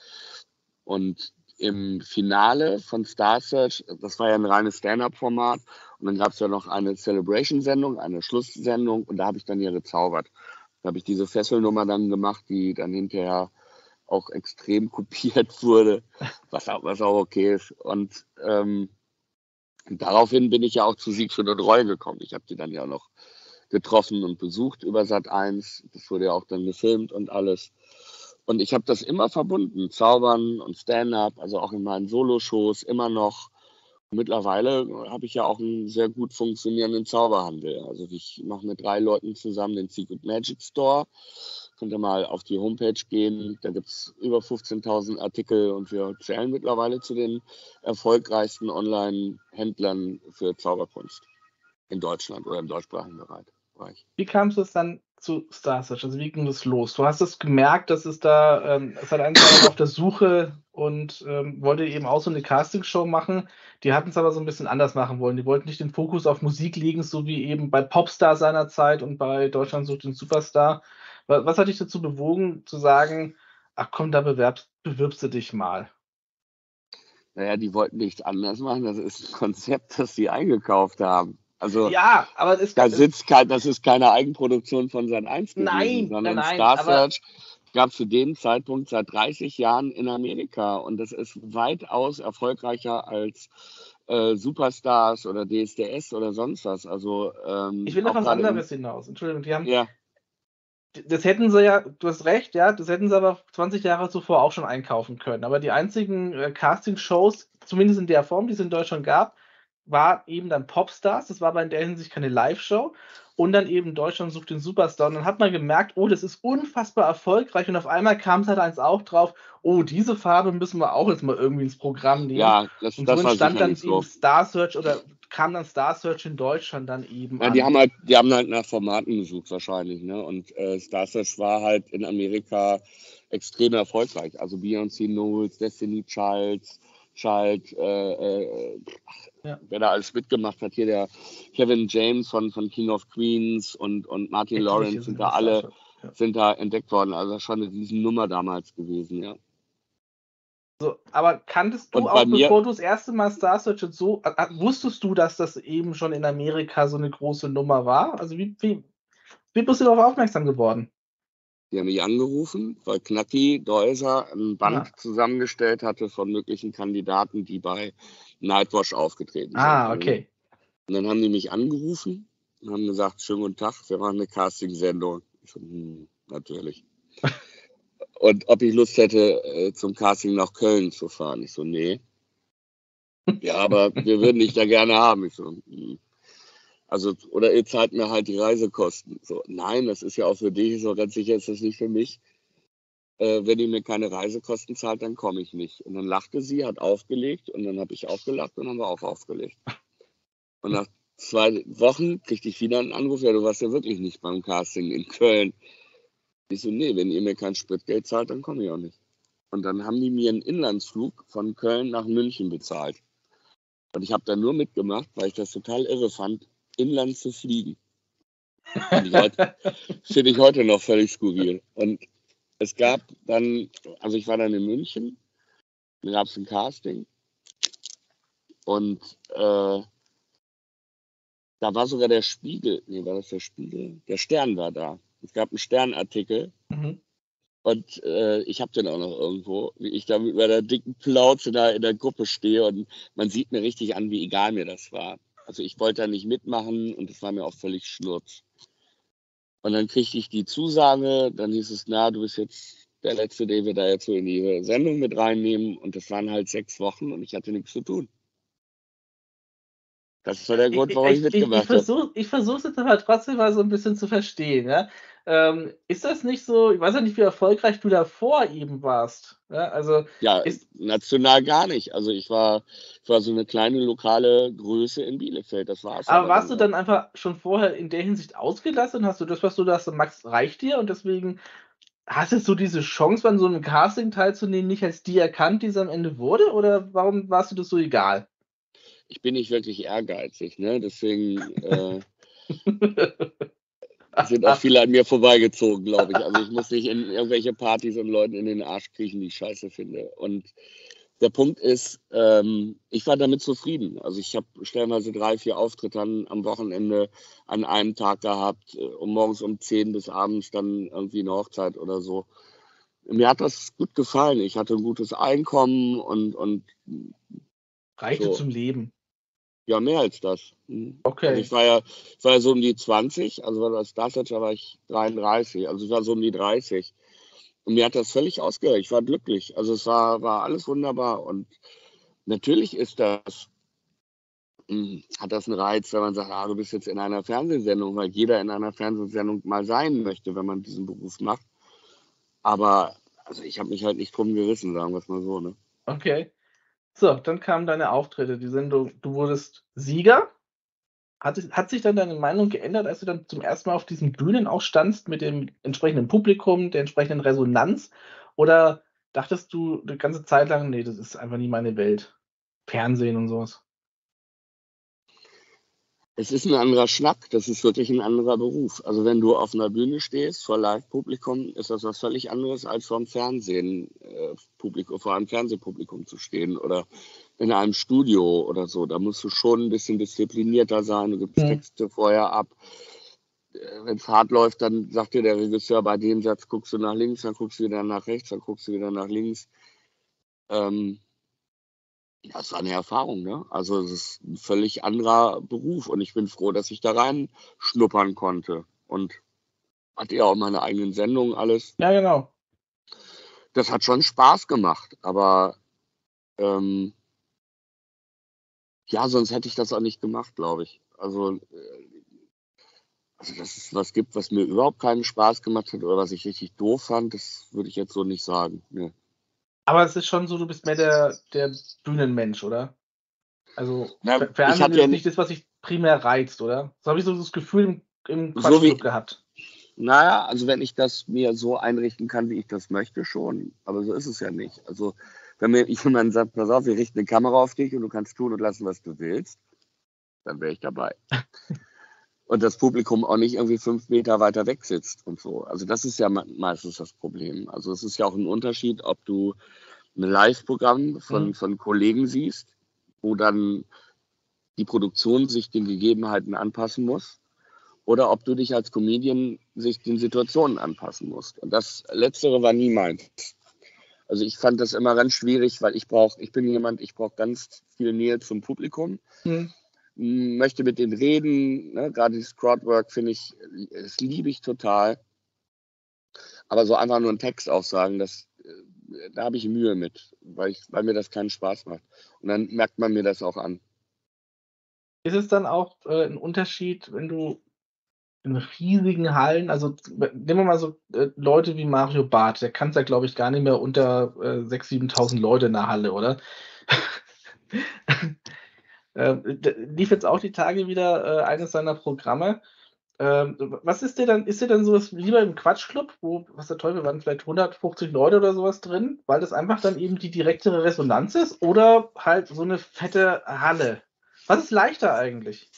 Und im Finale von Star Search, das war ja ein reines Stand-up-Format, und dann gab es ja noch eine Celebration-Sendung, eine Schlusssendung, und da habe ich dann ja gezaubert. Da habe ich diese Fesselnummer dann gemacht, die dann hinterher auch extrem kopiert wurde, was auch, was auch okay ist. Und ähm, daraufhin bin ich ja auch zu Siegfried und Roy gekommen. Ich habe die dann ja noch getroffen und besucht über Sat eins. Das wurde ja auch dann gefilmt und alles. Und ich habe das immer verbunden, Zaubern und Stand-up, also auch in meinen Soloshows immer noch. Mittlerweile habe ich ja auch einen sehr gut funktionierenden Zauberhandel. Also ich mache mit drei Leuten zusammen den Secret Magic Store. Könnt ihr mal auf die Homepage gehen. Da gibt es über fünfzehntausend Artikel und wir zählen mittlerweile zu den erfolgreichsten Online-Händlern für Zauberkunst in Deutschland oder im deutschsprachigen Bereich. Wie kam es dann zu Star Search? Also wie ging das los? Du hast es gemerkt, dass es da, ähm, es hat eins auf der Suche und ähm, wollte eben auch so eine Castingshow machen. Die hatten es aber so ein bisschen anders machen wollen. Die wollten nicht den Fokus auf Musik legen, so wie eben bei Popstar seinerzeit und bei Deutschland sucht den Superstar. Was, was hat dich dazu bewogen, zu sagen, ach komm, da bewerbst, bewirbst du dich mal? Naja, die wollten nichts anders machen. Das ist ein Konzept, das sie eingekauft haben. Also Ja, aber es da sitzt kein, das ist keine Eigenproduktion von Sat eins gewesen, Nein, sondern nein, nein, Star aber- Search gab es zu dem Zeitpunkt seit dreißig Jahren in Amerika, und das ist weitaus erfolgreicher als äh, Superstars oder D S D S oder sonst was. Also ähm, Ich will auf auch was gerade im- anderes hinaus. Entschuldigung, die haben, Ja, das hätten sie ja, du hast recht, ja, das hätten sie aber zwanzig Jahre zuvor auch schon einkaufen können. Aber die einzigen äh, Casting-Shows, zumindest in der Form, die es in Deutschland gab, war eben dann Popstars. Das war aber in der Hinsicht keine Live-Show. Und dann eben Deutschland sucht den Superstar. Und dann hat man gemerkt, oh, das ist unfassbar erfolgreich. Und auf einmal kam es halt eins auch drauf, oh, diese Farbe müssen wir auch jetzt mal irgendwie ins Programm nehmen. ja, das, Und das so war entstand dann sicherlich so. eben Star Search oder kam dann Star Search in Deutschland dann eben Ja, an. die haben halt, die haben halt nach Formaten gesucht wahrscheinlich, ne? Und äh, Star Search war halt in Amerika extrem erfolgreich. Also Beyoncé Knowles, Destiny Child, Child, äh, äh, Ja. wer da alles mitgemacht hat, hier der Kevin James von, von King of Queens und, und Martin Etliche Lawrence sind in da Star alle, Search, ja. sind da entdeckt worden. Also das ist schon eine Riesennummer damals gewesen, ja. So, aber kanntest du Und auch, bei mir- bevor du das erste Mal Star Search und so, äh, wusstest du, dass das eben schon in Amerika so eine große Nummer war? Also wie, wie, wie bist du darauf aufmerksam geworden? Die haben mich angerufen, weil Knacki Deuser ein Band Ah. zusammengestellt hatte von möglichen Kandidaten, die bei Nightwash aufgetreten sind. Ah, okay. Und dann haben die mich angerufen und haben gesagt, schönen guten Tag, wir machen eine Casting-Sendung. Ich so, hm, natürlich. Und ob ich Lust hätte, äh, zum Casting nach Köln zu fahren. Ich so, nee. Ja, aber wir würden dich da gerne haben. Ich so, hm. Also, oder ihr zahlt mir halt die Reisekosten. So, nein, das ist ja auch für dich. Ich so, ganz sicher ist das nicht für mich. Äh, wenn ihr mir keine Reisekosten zahlt, dann komme ich nicht. Und dann lachte sie, hat aufgelegt, und dann habe ich auch gelacht und dann haben wir auch aufgelegt. Und nach zwei Wochen kriegte ich wieder einen Anruf, ja, du warst ja wirklich nicht beim Casting in Köln. Ich so, nee, wenn ihr mir kein Spritgeld zahlt, dann komme ich auch nicht. Und dann haben die mir einen Inlandsflug von Köln nach München bezahlt. Und ich habe da nur mitgemacht, weil ich das total irre fand, inland zu fliegen. Finde ich, heute, find ich heute noch völlig skurril. Und es gab dann, also ich war dann in München, da gab es ein Casting. Und äh, da war sogar der Spiegel, nee, war das der Spiegel? Der Stern war da. Es gab einen Sternartikel, Mhm. und äh, ich habe den auch noch irgendwo, wie ich da mit meiner dicken Plauze da in der Gruppe stehe, und man sieht mir richtig an, wie egal mir das war. Also ich wollte da nicht mitmachen, und es war mir auch völlig schnurz. Und dann kriegte ich die Zusage, dann hieß es, na, du bist jetzt der Letzte, den wir da jetzt so in die Sendung mit reinnehmen, und das waren halt sechs Wochen und ich hatte nichts zu tun. Das war der Grund, warum ich, ich, ich, ich mitgemacht habe. versuche ich versuch's jetzt aber trotzdem mal so ein bisschen zu verstehen. Ja? Ähm, ist das nicht so, ich weiß ja nicht, wie erfolgreich du davor eben warst. Ja? Also, Ja, ist- national gar nicht. Also ich war, ich war so eine kleine lokale Größe in Bielefeld, das war's. aber warst du auch. dann einfach schon vorher in der Hinsicht ausgelassen? Hast du das, was du da hast, Max, reicht dir? Und deswegen hast du so diese Chance, an so einem Casting teilzunehmen, nicht als die erkannt, die es am Ende wurde? Oder warum warst du das so egal? ich bin nicht wirklich ehrgeizig, ne? Deswegen äh, sind auch viele an mir vorbeigezogen, glaube ich. Also ich muss nicht in irgendwelche Partys und Leuten in den Arsch kriechen, die ich scheiße finde. Und der Punkt ist, ähm, ich war damit zufrieden. Also ich habe stellenweise drei, vier Auftritte an, am Wochenende an einem Tag gehabt, äh, um morgens um zehn bis abends dann irgendwie eine Hochzeit oder so. Mir hat das gut gefallen. Ich hatte ein gutes Einkommen und, und Reichte so. zum Leben. Ja, mehr als das. Mhm. Okay. Also ich war ja, ich war ja so um die zwanzig, also als Startsearcher war ich dreiunddreißig, also ich war so um die dreißig. Und mir hat das völlig ausgereicht. Ich war glücklich. Also es war, war alles wunderbar. Und natürlich ist das, mh, hat das einen Reiz, wenn man sagt, ah, du bist jetzt in einer Fernsehsendung, weil jeder in einer Fernsehsendung mal sein möchte, wenn man diesen Beruf macht. Aber also ich habe mich halt nicht drum gerissen, sagen wir es mal so. Ne? Okay. So, dann kamen deine Auftritte, die Sendung, du wurdest Sieger. Hat, es- hat sich dann deine Meinung geändert, als du dann zum ersten Mal auf diesen Bühnen auch standst mit dem entsprechenden Publikum, der entsprechenden Resonanz? Oder dachtest du die ganze Zeit lang, nee, das ist einfach nie meine Welt? Fernsehen und sowas. Es ist ein anderer Schnack, das ist wirklich ein anderer Beruf. Also wenn du auf einer Bühne stehst vor Live-Publikum, ist das was völlig anderes als vor dem Fernsehen, äh, Publikum, vor einem Fernsehpublikum zu stehen oder in einem Studio oder so. Da musst du schon ein bisschen disziplinierter sein, du gibst Hm. Texte vorher ab. Wenn es hart läuft, dann sagt dir der Regisseur, bei dem Satz guckst du nach links, dann guckst du wieder nach rechts, dann guckst du wieder nach links. Ähm, Das war eine Erfahrung, ne? Also es ist ein völlig anderer Beruf und ich bin froh, dass ich da reinschnuppern konnte. Und hatte ja auch meine eigenen Sendungen, alles. Ja, genau. Das hat schon Spaß gemacht, aber ähm, ja, sonst hätte ich das auch nicht gemacht, glaube ich. Also, äh, also, dass es was gibt, was mir überhaupt keinen Spaß gemacht hat oder was ich richtig doof fand, das würde ich jetzt so nicht sagen. Ne. Aber es ist schon so, du bist mehr der, der Bühnenmensch, oder? Also Na, Fer- ich Fernsehen hatte ist ja nicht das, was dich primär reizt, oder? So habe ich so das Gefühl im, im so Quatschclub wie, gehabt. naja, also wenn ich das mir so einrichten kann, wie ich das möchte, schon. Aber so ist es ja nicht. Also wenn mir jemand sagt, pass auf, wir richten eine Kamera auf dich und du kannst tun und lassen, was du willst, dann wäre ich dabei. Und das Publikum auch nicht irgendwie fünf Meter weiter weg sitzt und so. Also das ist ja me- meistens das Problem. Also es ist ja auch ein Unterschied, ob du ein Live-Programm von, Mhm. von Kollegen siehst, wo dann die Produktion sich den Gegebenheiten anpassen muss, oder ob du dich als Comedian sich den Situationen anpassen musst. Und das Letztere war nie meins. Also ich fand das immer ganz schwierig, weil ich brauche, ich bin jemand, ich brauche ganz viel Nähe zum Publikum, Mhm. m, möchte mit denen reden, ne? Gerade das Crowdwork finde ich, das liebe ich total. Aber so einfach nur einen Text aufsagen, das, äh, da habe ich Mühe mit, weil, ich, weil mir das keinen Spaß macht. Und dann merkt man mir das auch an. Ist es dann auch äh, ein Unterschied, wenn du in riesigen Hallen, also z- nehmen wir mal so äh, Leute wie Mario Barth, der kann es ja, glaube ich, gar nicht mehr unter äh, sechstausend, siebentausend Leute in der Halle, oder? Ähm, d- lief jetzt auch die Tage wieder äh, eines seiner Programme. Ähm, was ist dir dann, ist dir dann sowas lieber im Quatschclub, wo, was der Teufel, waren vielleicht hundertfünfzig Leute oder sowas drin, weil das einfach dann eben die direktere Resonanz ist, oder halt so eine fette Halle? Was ist leichter eigentlich?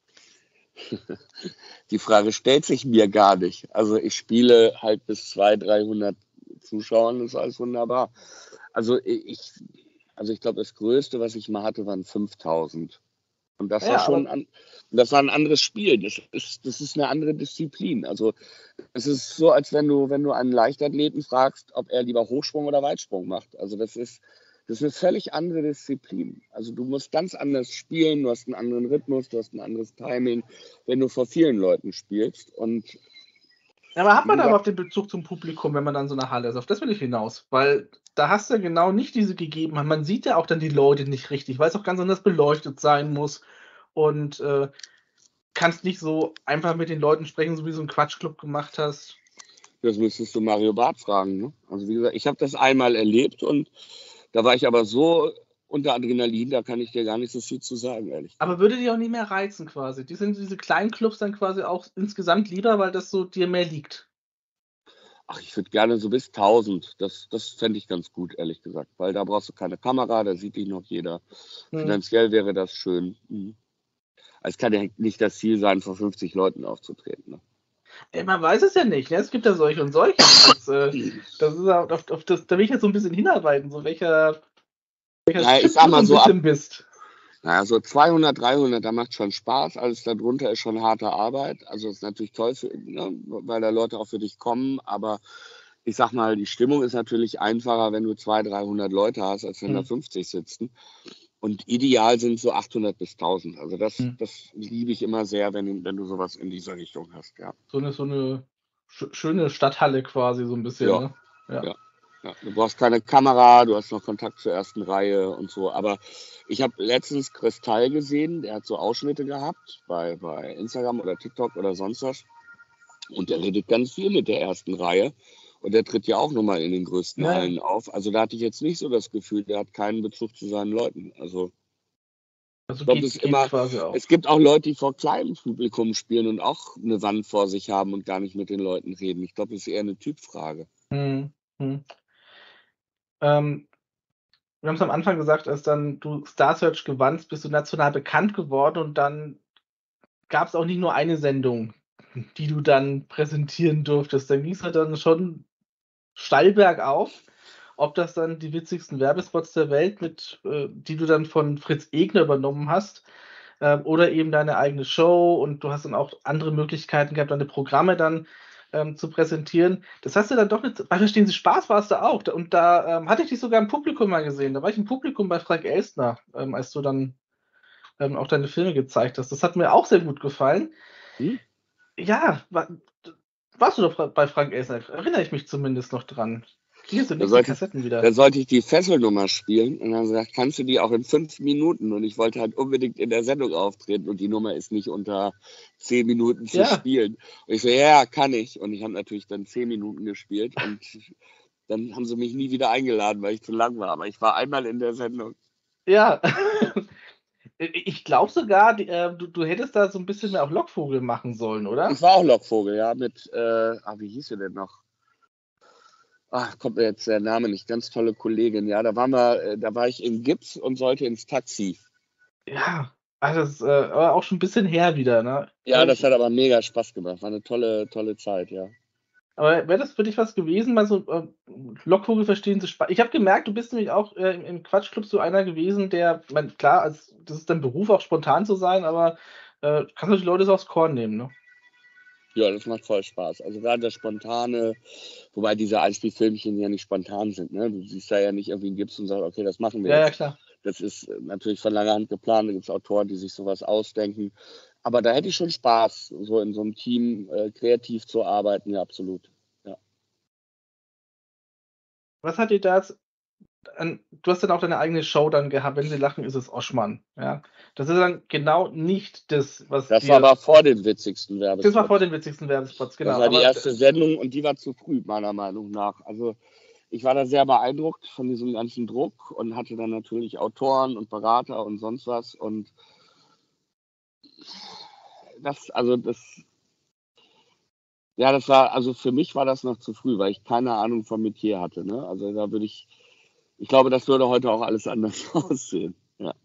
Die Frage stellt sich mir gar nicht. Also ich spiele halt bis zweihundert, dreihundert Zuschauern, das ist alles wunderbar. Also ich, also ich glaube, das Größte, was ich mal hatte, waren fünftausend. Und das war Ja, schon aber an, das war ein anderes Spiel. Das ist, das ist eine andere Disziplin. Also es ist so, als wenn du, wenn du einen Leichtathleten fragst, ob er lieber Hochsprung oder Weitsprung macht. Also das ist, das ist eine völlig andere Disziplin. Also du musst ganz anders spielen, du hast einen anderen Rhythmus, du hast ein anderes Timing, wenn du vor vielen Leuten spielst. Und Aber hat wie man da gesagt, überhaupt den Bezug zum Publikum, wenn man dann so eine Halle ist? Auf das will ich hinaus. Weil da hast du ja genau nicht diese Gegebenheit. Man sieht ja auch dann die Leute nicht richtig, weil es auch ganz anders beleuchtet sein muss. Und äh, kannst nicht so einfach mit den Leuten sprechen, so wie du so einen Quatschclub gemacht hast. das müsstest du Mario Barth fragen. Ne? Also wie gesagt, ich habe das einmal erlebt und da war ich aber so unter Adrenalin, da kann ich dir gar nicht so viel zu sagen, ehrlich Aber gesagt. würde die auch nicht mehr reizen quasi. Die sind diese kleinen Clubs dann quasi auch insgesamt lieber, weil das so dir mehr liegt. Ach, ich würde gerne so bis tausend. Das, das fände ich ganz gut, ehrlich gesagt. Weil da brauchst du keine Kamera, da sieht dich noch jeder. Hm. Finanziell wäre das schön. Mhm. Es kann ja nicht das Ziel sein, vor fünfzig Leuten aufzutreten. Ne? Ey, man weiß es ja nicht, ne? Es gibt ja solche und solche. Das, äh, das ist ja, auf, auf das, da will ich jetzt so ein bisschen hinarbeiten, so welcher, welcher Ja, ich Typ sag du so mal ein so ab, bisschen bist. naja, so zweihundert, dreihundert, da macht schon Spaß. Alles darunter ist schon harte Arbeit. Also ist natürlich toll, für, ne, weil da Leute auch für dich kommen. Aber ich sag mal, die Stimmung ist natürlich einfacher, wenn du zweihundert, dreihundert Leute hast, als wenn da Hm. fünfzig sitzen. Und ideal sind so achthundert bis tausend. Also das, Hm. das liebe ich immer sehr, wenn, wenn du sowas in dieser Richtung hast. Ja, So eine, so eine sch- schöne Stadthalle quasi, so ein bisschen, ja, ne? Ja. ja. Ja, du brauchst keine Kamera, du hast noch Kontakt zur ersten Reihe und so. Aber ich habe letztens Kristall gesehen, der hat so Ausschnitte gehabt bei, bei Instagram oder TikTok oder sonst was. Und der redet ganz viel mit der ersten Reihe. Und der tritt ja auch nochmal in den größten Ja, ja. Hallen auf. Also da hatte ich jetzt nicht so das Gefühl, der hat keinen Bezug zu seinen Leuten. Also Also ich glaube, geht, es ist geht immer, quasi auch. es gibt auch Leute, die vor kleinem Publikum spielen und auch eine Wand vor sich haben und gar nicht mit den Leuten reden. Ich glaube, das ist eher eine Typfrage. Hm. Hm. Ähm, wir haben es am Anfang gesagt, als dann du Star Search gewannst, bist du national bekannt geworden und dann gab es auch nicht nur eine Sendung, die du dann präsentieren durftest. Dann ging es halt dann schon steil bergauf. Ob das dann die witzigsten Werbespots der Welt mit, äh, die du dann von Fritz Egner übernommen hast, ähm, oder eben deine eigene Show und du hast dann auch andere Möglichkeiten gehabt, deine Programme dann ähm, zu präsentieren. Das hast du dann doch nicht. Bei Verstehen Sie Spaß warst du auch. Da- Und da ähm, hatte ich dich sogar im Publikum mal gesehen. Da war ich im Publikum bei Frank Elstner, ähm, als du dann ähm, auch deine Filme gezeigt hast. Das hat mir auch sehr gut gefallen. Hm? Ja, wa warst du doch fra bei Frank Elstner? Erinnere ich mich zumindest noch dran. Kriegst du Da nicht die sollte ich, Kassetten da wieder? sollte ich die Fesselnummer spielen und dann gesagt, kannst du die auch in fünf Minuten? Und ich wollte halt unbedingt in der Sendung auftreten und die Nummer ist nicht unter zehn Minuten zu Ja, spielen. Und ich so, ja, kann ich. Und ich habe natürlich dann zehn Minuten gespielt und dann haben sie mich nie wieder eingeladen, weil ich zu lang war. Aber ich war einmal in der Sendung. ja. Ich glaube sogar, die, äh, du, du hättest da so ein bisschen mehr auf Lockvogel machen sollen, Ich oder? war auch Lockvogel, ja, mit, äh, ah, wie hieß sie denn noch? Ach, kommt mir jetzt der Name nicht. Ganz tolle Kollegin. Ja, da waren wir, äh, da war ich in Gips und sollte ins Taxi. Ja, also das ist äh, aber auch schon ein bisschen her wieder, ne? Ja, Aber das ich, hat aber mega Spaß gemacht. War eine tolle, tolle Zeit, ja. aber wäre das für dich was gewesen, mal so äh, Lockvogel verstehen Sie Spaß? Ich habe gemerkt, du bist nämlich auch äh, im, im Quatschclub so einer gewesen, der, mein, klar, als, das ist dein Beruf, auch spontan zu sein, aber äh, kannst du die Leute so aufs Korn nehmen, ne? Ja, das macht voll Spaß. Also gerade das Spontane, wobei diese Einspielfilmchen ja nicht spontan sind. Ne? Du siehst da ja nicht irgendwie einen Gips und sagst, okay, das machen wir Ja, ja, jetzt. klar. Das ist äh, natürlich von langer Hand geplant. Da gibt es Autoren, die sich sowas ausdenken. Aber da hätte ich schon Spaß, so in so einem Team äh, kreativ zu arbeiten. Ja, absolut. Ja. Was hat dir das an, du hast dann auch deine eigene Show dann gehabt, wenn sie lachen, ist es Oschmann. Ja? Das ist dann genau nicht das, was Das war dir. aber vor den witzigsten Das war Werbespots. vor den witzigsten Werbespots, Das genau. war die Aber erste Sendung und die war zu früh, meiner Meinung nach. Also ich war da sehr beeindruckt von diesem ganzen Druck und hatte dann natürlich Autoren und Berater und sonst was. Und das, also das, ja, das war, also für mich war das noch zu früh, weil ich keine Ahnung vom Metier hatte. Ne? Also da würde ich, ich glaube, das würde heute auch alles anders aussehen. Ja.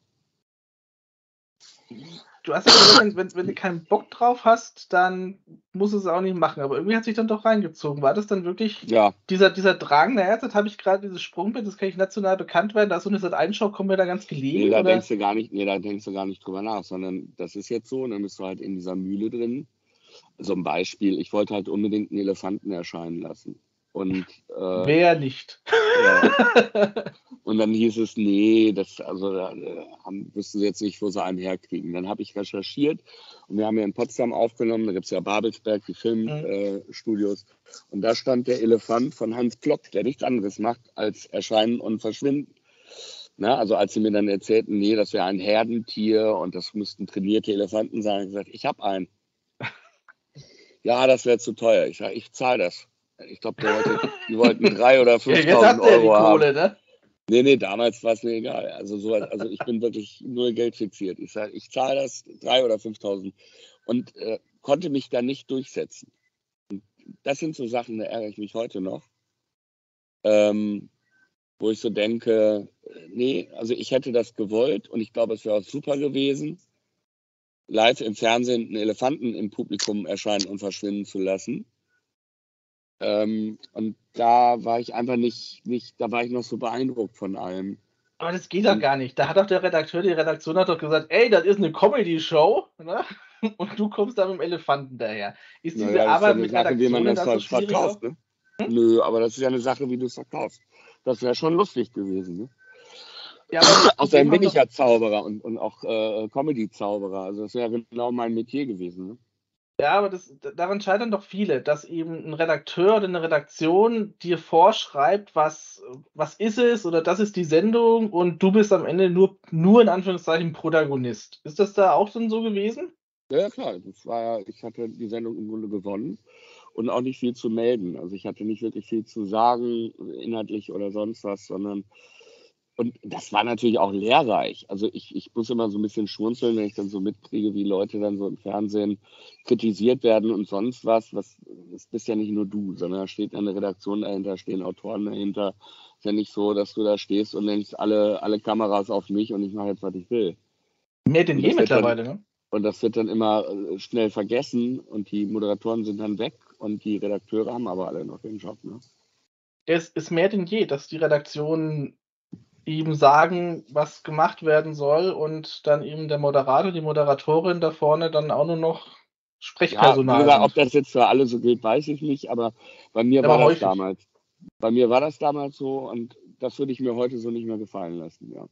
du hast ja gesagt, wenn, wenn, wenn du keinen Bock drauf hast, dann musst du es auch nicht machen. Aber irgendwie hat sich dann doch reingezogen. War das dann wirklich Ja, dieser, dieser Drang, naja, jetzt habe ich gerade dieses Sprungbrett, das kann ich national bekannt werden, da ist so eine Sat-eins-Show, kommen wir da ganz nee, gelegen? da Oder? denkst du gar nicht, nee, da denkst du gar nicht drüber nach, sondern das ist jetzt so und dann bist du halt in dieser Mühle drin. So ein Beispiel, ich wollte halt unbedingt einen Elefanten erscheinen lassen. Und, äh, Wer nicht? ja, und dann hieß es, nee, das, also da äh, haben, wüssten sie jetzt nicht, wo sie einen herkriegen. Dann habe ich recherchiert und wir haben ja in Potsdam aufgenommen, da gibt es ja Babelsberg, die Mhm. Filmstudios. Äh, und da stand der Elefant von Hans Klock, der nichts anderes macht als erscheinen und verschwinden. Na, also als sie mir dann erzählten, nee, das wäre ein Herdentier und das müssten trainierte Elefanten sein, habe ich gesagt, ich habe einen. Ja, das wäre zu teuer. Ich sage, ich zahle das. Ich glaube, die, wollte, die wollten drei oder Ja, jetzt fünftausend hat er die Euro haben. Kohle, ne? Nee, nee, damals war es mir egal. Also, so, also ich bin wirklich nur Geld fixiert. Ich sage, ich zahle das drei oder fünftausend und äh, konnte mich da nicht durchsetzen. das sind so Sachen, da ärgere ich mich heute noch. Ähm, wo ich so denke, nee, also ich hätte das gewollt und ich glaube, es wäre auch super gewesen, live im Fernsehen einen Elefanten im Publikum erscheinen und verschwinden zu lassen. Ähm, und da war ich einfach nicht, nicht, da war ich noch so beeindruckt von allem. Aber das geht doch gar nicht. Da hat doch der Redakteur, die Redaktion hat doch gesagt, ey, das ist eine Comedy-Show, ne? Und du kommst da mit dem Elefanten daher. Ist diese Naja, das ist ja Arbeit eine mit Sache, wie man Redaktionen das da so ver- schwierig verkauft, auch? ne? Nö, aber das ist ja eine Sache, wie du es verkaufst. Das wäre schon lustig gewesen, ne? Ja, aber das Außerdem Problem bin haben ich doch, ja Zauberer und, und auch äh, Comedy-Zauberer. Also das wäre genau mein Metier gewesen, ne? ja, aber das, daran scheitern doch viele, dass eben ein Redakteur oder eine Redaktion dir vorschreibt, was, was ist es oder das ist die Sendung und du bist am Ende nur, nur in Anführungszeichen Protagonist. Ist das da auch schon so gewesen? Ja, ja, klar. Das war ja, ich hatte die Sendung im Grunde gewonnen und auch nicht viel zu melden. Also ich hatte nicht wirklich viel zu sagen, inhaltlich oder sonst was, sondern und das war natürlich auch lehrreich. Also ich, ich muss immer so ein bisschen schmunzeln, wenn ich dann so mitkriege, wie Leute dann so im Fernsehen kritisiert werden und sonst was. Was das bist ja nicht nur du, sondern da steht eine Redaktion dahinter, stehen Autoren dahinter. Ist ja nicht so, dass du da stehst und denkst, alle, alle Kameras auf mich und ich mache jetzt, was ich will. Mehr denn Und je das wird dann, mittlerweile, ne? und das wird dann immer äh, schnell vergessen und die Moderatoren sind dann weg und die Redakteure haben aber alle noch den Job. Ne? Es ist mehr denn je, dass die Redaktionen eben sagen, was gemacht werden soll und dann eben der Moderator, die Moderatorin da vorne dann auch nur noch Ja, wie Sprechpersonal gesagt, ob sind. das jetzt für alle so gilt, weiß ich nicht, aber bei mir Aber war das häufig. damals. Bei mir war das damals so und das würde ich mir heute so nicht mehr gefallen lassen, ja.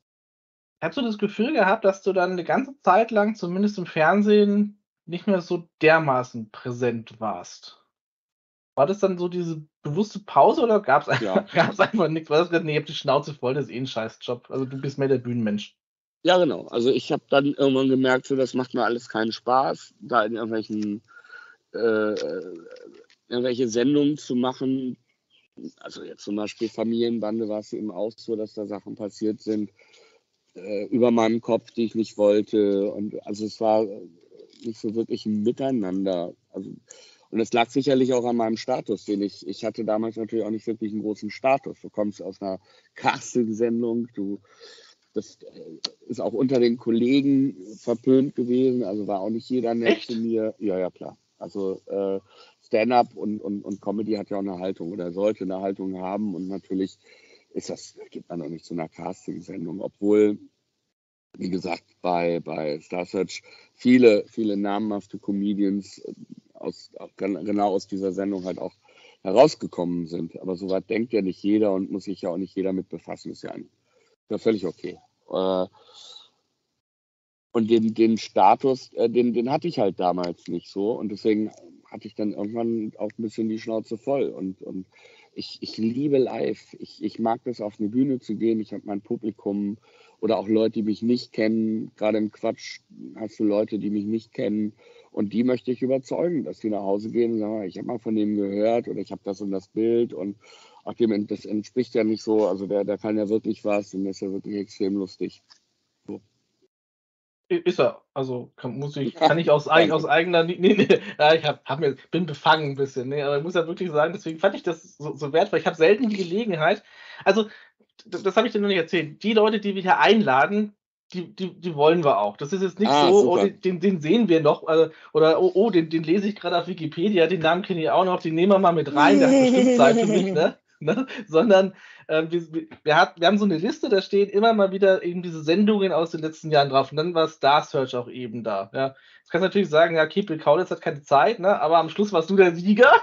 Hast du das Gefühl gehabt, dass du dann eine ganze Zeit lang, zumindest im Fernsehen, nicht mehr so dermaßen präsent warst? War das dann so diese bewusste Pause oder gab es Ja. einfach nichts? War das gesagt, nee, ihr habt die Schnauze voll, das ist eh ein Scheißjob. Also du bist mehr der Bühnenmensch. Ja, genau. Also ich habe dann irgendwann gemerkt, so, das macht mir alles keinen Spaß, da in irgendwelchen äh, irgendwelche Sendungen zu machen. Also jetzt zum Beispiel Familienbande war es eben auch so, dass da Sachen passiert sind äh, über meinem Kopf, die ich nicht wollte. Und also es war nicht so wirklich ein Miteinander. Also, und es lag sicherlich auch an meinem Status, den ich, ich hatte damals natürlich auch nicht wirklich einen großen Status. Du kommst aus einer Casting-Sendung, du, das ist auch unter den Kollegen verpönt gewesen, also war auch nicht jeder nett Echt? zu mir. Ja, ja, klar. Also äh, Stand-up und, und, und Comedy hat ja auch eine Haltung oder sollte eine Haltung haben und natürlich ist das, geht man auch nicht zu einer Casting-Sendung, obwohl, wie gesagt, bei, bei Star Search viele, viele namhafte Comedians aus, auch genau aus dieser Sendung halt auch herausgekommen sind. Aber so weit denkt ja nicht jeder und muss sich ja auch nicht jeder mit befassen. Ist ja, ein, ist ja völlig okay. Äh, und den, den Status, äh, den, den hatte ich halt damals nicht so. Und deswegen hatte ich dann irgendwann auch ein bisschen die Schnauze voll. Und, und ich, ich liebe live. Ich, ich mag das, auf eine Bühne zu gehen. Ich habe mein Publikum oder auch Leute, die mich nicht kennen. Gerade im Quatsch hast du Leute, die mich nicht kennen. Und die möchte ich überzeugen, dass die nach Hause gehen und sagen, ich habe mal von dem gehört oder ich habe das und das Bild. Und ach, dem, das entspricht ja nicht so. Also der, der kann ja wirklich was und der ist ja wirklich extrem lustig. So. Ist er. Also kann, muss ich, kann ich aus, eig, aus eigener. Nee, nee, ja, ich hab, hab mir, bin befangen ein bisschen. Nee, aber ich muss ja wirklich sagen, deswegen fand ich das so, so wertvoll. Ich habe selten die Gelegenheit. Also, das, das habe ich dir noch nicht erzählt. Die Leute, die wir hier einladen, die, die, die wollen wir auch. Das ist jetzt nicht Ah, so, super. oh, den, den, den sehen wir noch. Also, oder, oh, oh den, den lese ich gerade auf Wikipedia, den Namen kenne ich auch noch, den nehmen wir mal mit rein, der hat bestimmt Zeit für mich, ne? Ne? Sondern äh, wir, wir, wir, hat, wir haben so eine Liste, da stehen immer mal wieder eben diese Sendungen aus den letzten Jahren drauf. Und dann war Star Search auch eben da. Ja. Jetzt kannst du natürlich sagen, ja, Kepel Kaulitz hat keine Zeit, ne? Aber am Schluss warst du der Sieger.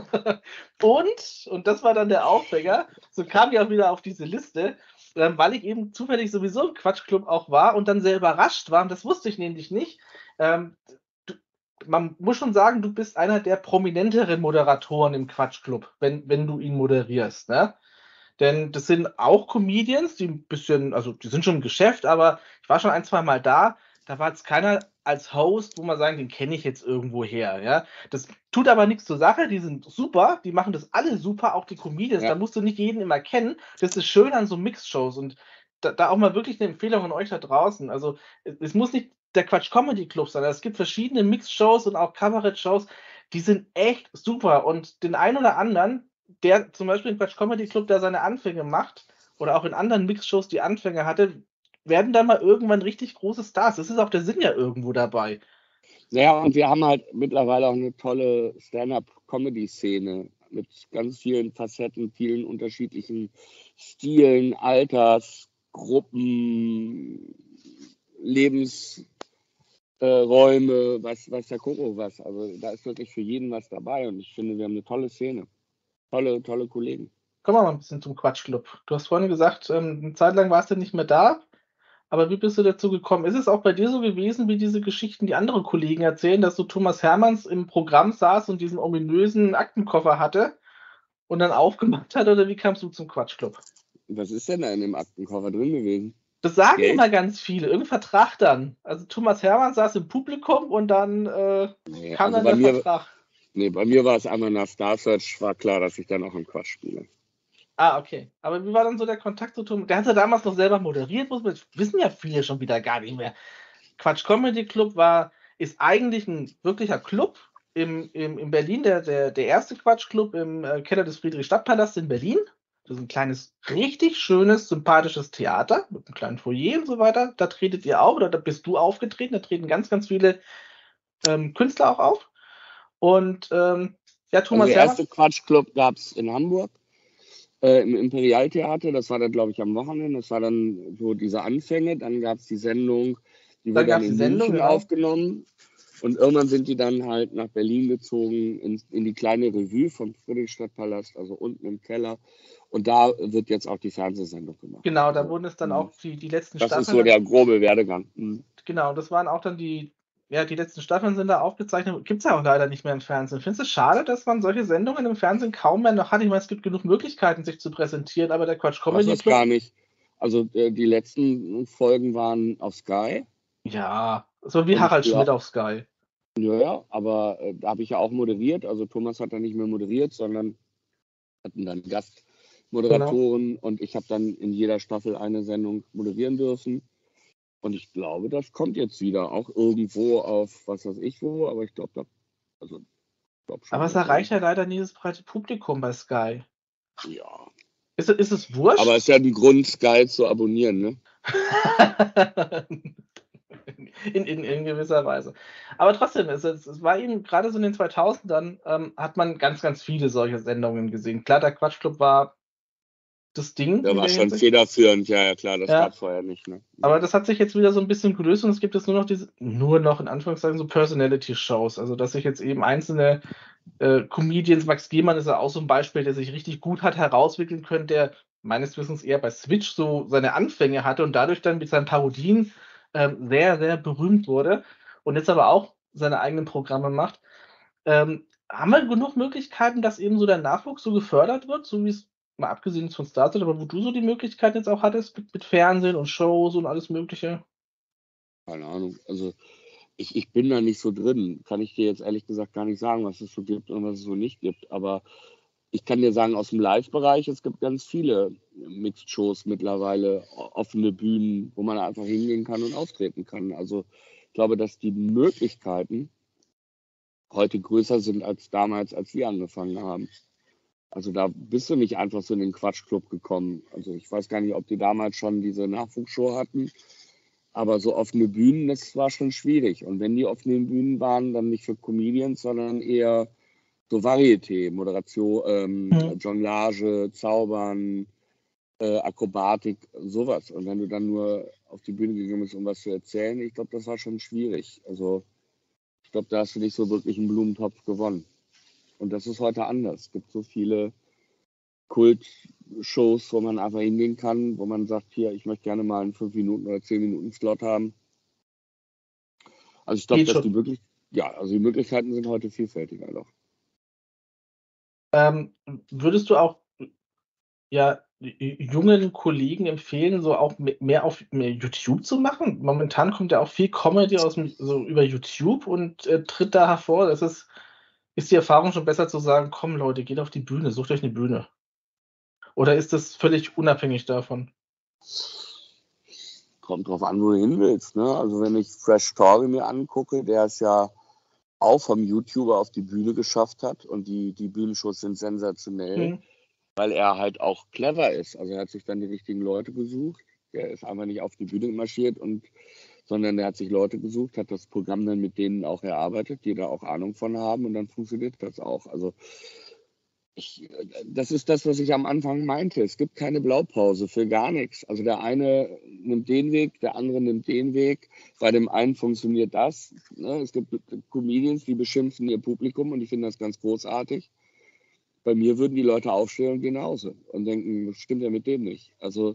und, und das war dann der Aufhänger, so kam ich auch wieder auf diese Liste, äh, weil ich eben zufällig sowieso im Quatschclub auch war und dann sehr überrascht war, und das wusste ich nämlich nicht. Ähm, Man muss schon sagen, du bist einer der prominenteren Moderatoren im Quatschclub, wenn, wenn du ihn moderierst, ne? Denn das sind auch Comedians, die ein bisschen, also die sind schon im Geschäft, aber ich war schon ein, zwei Mal da, da war jetzt keiner als Host, wo man sagen, den kenne ich jetzt irgendwo her, ja. Das tut aber nichts zur Sache, die sind super, die machen das alle super, auch die Comedians, Ja. da musst du nicht jeden immer kennen. Das ist schön an so Mixshows und da, da auch mal wirklich eine Empfehlung an euch da draußen. Also es, es muss nicht der Quatsch Comedy Club sein, es gibt verschiedene Mixshows und auch Kabarett-Shows. Die sind echt super und den einen oder anderen, der zum Beispiel im Quatsch Comedy Club, der seine Anfänge macht oder auch in anderen Mixshows die Anfänge hatte, werden dann mal irgendwann richtig große Stars. Das ist auch der Sinn ja irgendwo dabei. Naja, und wir haben halt mittlerweile auch eine tolle Stand-up-Comedy-Szene mit ganz vielen Facetten, vielen unterschiedlichen Stilen, Altersgruppen, Lebensräume, was, was der Koko was. Also da ist wirklich für jeden was dabei und ich finde, wir haben eine tolle Szene. Tolle, tolle Kollegen. Kommen wir mal ein bisschen zum Quatschclub. Du hast vorhin gesagt, ähm, eine Zeit lang warst du nicht mehr da. Aber wie bist du dazu gekommen? Ist es auch bei dir so gewesen, wie diese Geschichten, die andere Kollegen erzählen, dass so Thomas Hermanns im Programm saß und diesen ominösen Aktenkoffer hatte und dann aufgemacht hat? Oder wie kamst du zum Quatschclub? Was ist denn da in dem Aktenkoffer drin gewesen? Das sagen Geld? immer ganz viele. Irgendein Vertrag dann. Also Thomas Hermanns saß im Publikum und dann äh, Nee, kam also dann bei der mir, Vertrag. nee, bei mir war es einmal nach Star Search, war klar, dass ich dann auch im Quatsch spiele. Ah, okay. Aber wie war dann so der Kontakt zu Thomas? Der hat ja damals noch selber moderiert, muss man, wissen ja viele schon wieder gar nicht mehr. Quatsch Comedy Club war, ist eigentlich ein wirklicher Club im, im, in Berlin, der, der, der erste Quatsch Club im äh, Keller des Friedrichstadtpalasts in Berlin. Das ist ein kleines, richtig schönes, sympathisches Theater mit einem kleinen Foyer und so weiter. Da tretet ihr auf, oder da bist du aufgetreten, da treten ganz, ganz viele ähm, Künstler auch auf. Und ähm, ja, Also Thomas der Hermann. erste Quatschclub gab es in Hamburg, äh, im Imperialtheater. Das war dann, glaube ich, am Wochenende. Das war dann so diese Anfänge. Dann gab es die Sendung, die Dann wurde dann gab's in die Sendung, München genau. aufgenommen. Und irgendwann sind die dann halt nach Berlin gezogen, in, in die kleine Revue vom Friedrichstadtpalast, also unten im Keller. Und da wird jetzt auch die Fernsehsendung gemacht. Genau, da Also, wurden es dann mh, auch die, die letzten das ist Staffeln. so der grobe Werdegang. Mhm. Genau, das waren auch dann die, ja, die letzten Staffeln sind da aufgezeichnet. Gibt es ja auch leider nicht mehr im Fernsehen. Findest du es schade, dass man solche Sendungen im Fernsehen kaum mehr noch hat? Ich meine, es gibt genug Möglichkeiten, sich zu präsentieren, aber der Quatsch Das Comedy ist Club. gar nicht. Also äh, die letzten Folgen waren auf Sky. Ja, so wie Und Harald ja, Schmidt auf Sky. ja, ja, aber äh, da habe ich ja auch moderiert. Also Thomas hat dann nicht mehr moderiert, sondern hatten dann Genau. Gastmoderatoren und ich habe dann in jeder Staffel eine Sendung moderieren dürfen. Und ich glaube, das kommt jetzt wieder, auch irgendwo auf was weiß ich wo, aber ich glaube, da, also, ich glaub schon. Aber es dass da- erreicht ja leider nie das breite Publikum bei Sky. Ja, Ist, ist es wurscht? aber es ist ja ein Grund, Sky zu abonnieren, ne? in, in, in gewisser Weise. Aber trotzdem, es, es, es war eben gerade so in den zweitausendern, ähm, hat man ganz, ganz viele solche Sendungen gesehen. Klar, der Quatschclub war das Ding. Der in war der schon Hinsicht. federführend, ja, ja klar, das Ja. gab es vorher nicht, ne? Aber das hat sich jetzt wieder so ein bisschen gelöst und es gibt jetzt nur noch diese, nur noch in Anführungszeichen so Personality-Shows. Also, dass sich jetzt eben einzelne äh, Comedians, Max Gehmann ist ja auch so ein Beispiel, der sich richtig gut hat herauswickeln können, der meines Wissens eher bei Switch so seine Anfänge hatte und dadurch dann mit seinen Parodien ähm, sehr, sehr berühmt wurde und jetzt aber auch seine eigenen Programme macht. Ähm, haben wir genug Möglichkeiten, dass eben so der Nachwuchs so gefördert wird, so wie es mal abgesehen von Started, aber wo du so die Möglichkeit jetzt auch hattest mit, mit Fernsehen und Shows und alles Mögliche? Keine Ahnung. Also ich, ich bin da nicht so drin. Kann ich dir jetzt ehrlich gesagt gar nicht sagen, was es so gibt und was es so nicht gibt. Aber ich kann dir sagen, aus dem Live-Bereich, es gibt ganz viele Mixed-Shows mittlerweile, offene Bühnen, wo man einfach hingehen kann und auftreten kann. Also ich glaube, dass die Möglichkeiten heute größer sind als damals, als wir angefangen haben. Also da bist du nicht einfach so in den Quatschclub gekommen. Also ich weiß gar nicht, ob die damals schon diese Nachwuchsshow hatten. Aber so offene Bühnen, das war schon schwierig. Und wenn die offenen Bühnen waren, dann nicht für Comedians, sondern eher so Varieté, Moderation, ähm, Mhm. Jonglage, Zaubern, äh, Akrobatik, sowas. Und wenn du dann nur auf die Bühne gegangen bist, um was zu erzählen, ich glaube, das war schon schwierig. Also ich glaube, da hast du nicht so wirklich einen Blumentopf gewonnen. Und das ist heute anders. Es gibt so viele Kultshows, wo man einfach hingehen kann, wo man sagt, hier, ich möchte gerne mal einen fünf Minuten oder zehn Minuten Slot haben. Also ich glaube, Geht dass die schon. wirklich, ja, also die Möglichkeiten sind heute vielfältiger doch. Ähm, würdest du auch ja, jungen Kollegen empfehlen, so auch me- mehr auf mehr YouTube zu machen? Momentan kommt ja auch viel Comedy aus dem, so über YouTube und äh, tritt da hervor. Das ist, ist die Erfahrung schon besser zu sagen, komm Leute, geht auf die Bühne, sucht euch eine Bühne. Oder ist das völlig unabhängig davon? Kommt drauf an, wo du hin willst. Ne? Also wenn ich Fresh Story mir angucke, der ist ja auch vom YouTuber auf die Bühne geschafft hat. Und die, die Bühnenshows sind sensationell, Mhm. weil er halt auch clever ist. Also er hat sich dann die richtigen Leute gesucht. Der ist einfach nicht auf die Bühne marschiert, und, sondern er hat sich Leute gesucht, hat das Programm dann mit denen auch erarbeitet, die da auch Ahnung von haben, und dann funktioniert das auch. Also ich, das ist das, was ich am Anfang meinte. Es gibt keine Blaupause für gar nichts. Also der eine nimmt den Weg, der andere nimmt den Weg. Bei dem einen funktioniert das. Ne? Es gibt Comedians, die beschimpfen ihr Publikum, und ich finde das ganz großartig. Bei mir würden die Leute aufstehen und gehen nach Hause und denken, das stimmt ja mit dem nicht. Also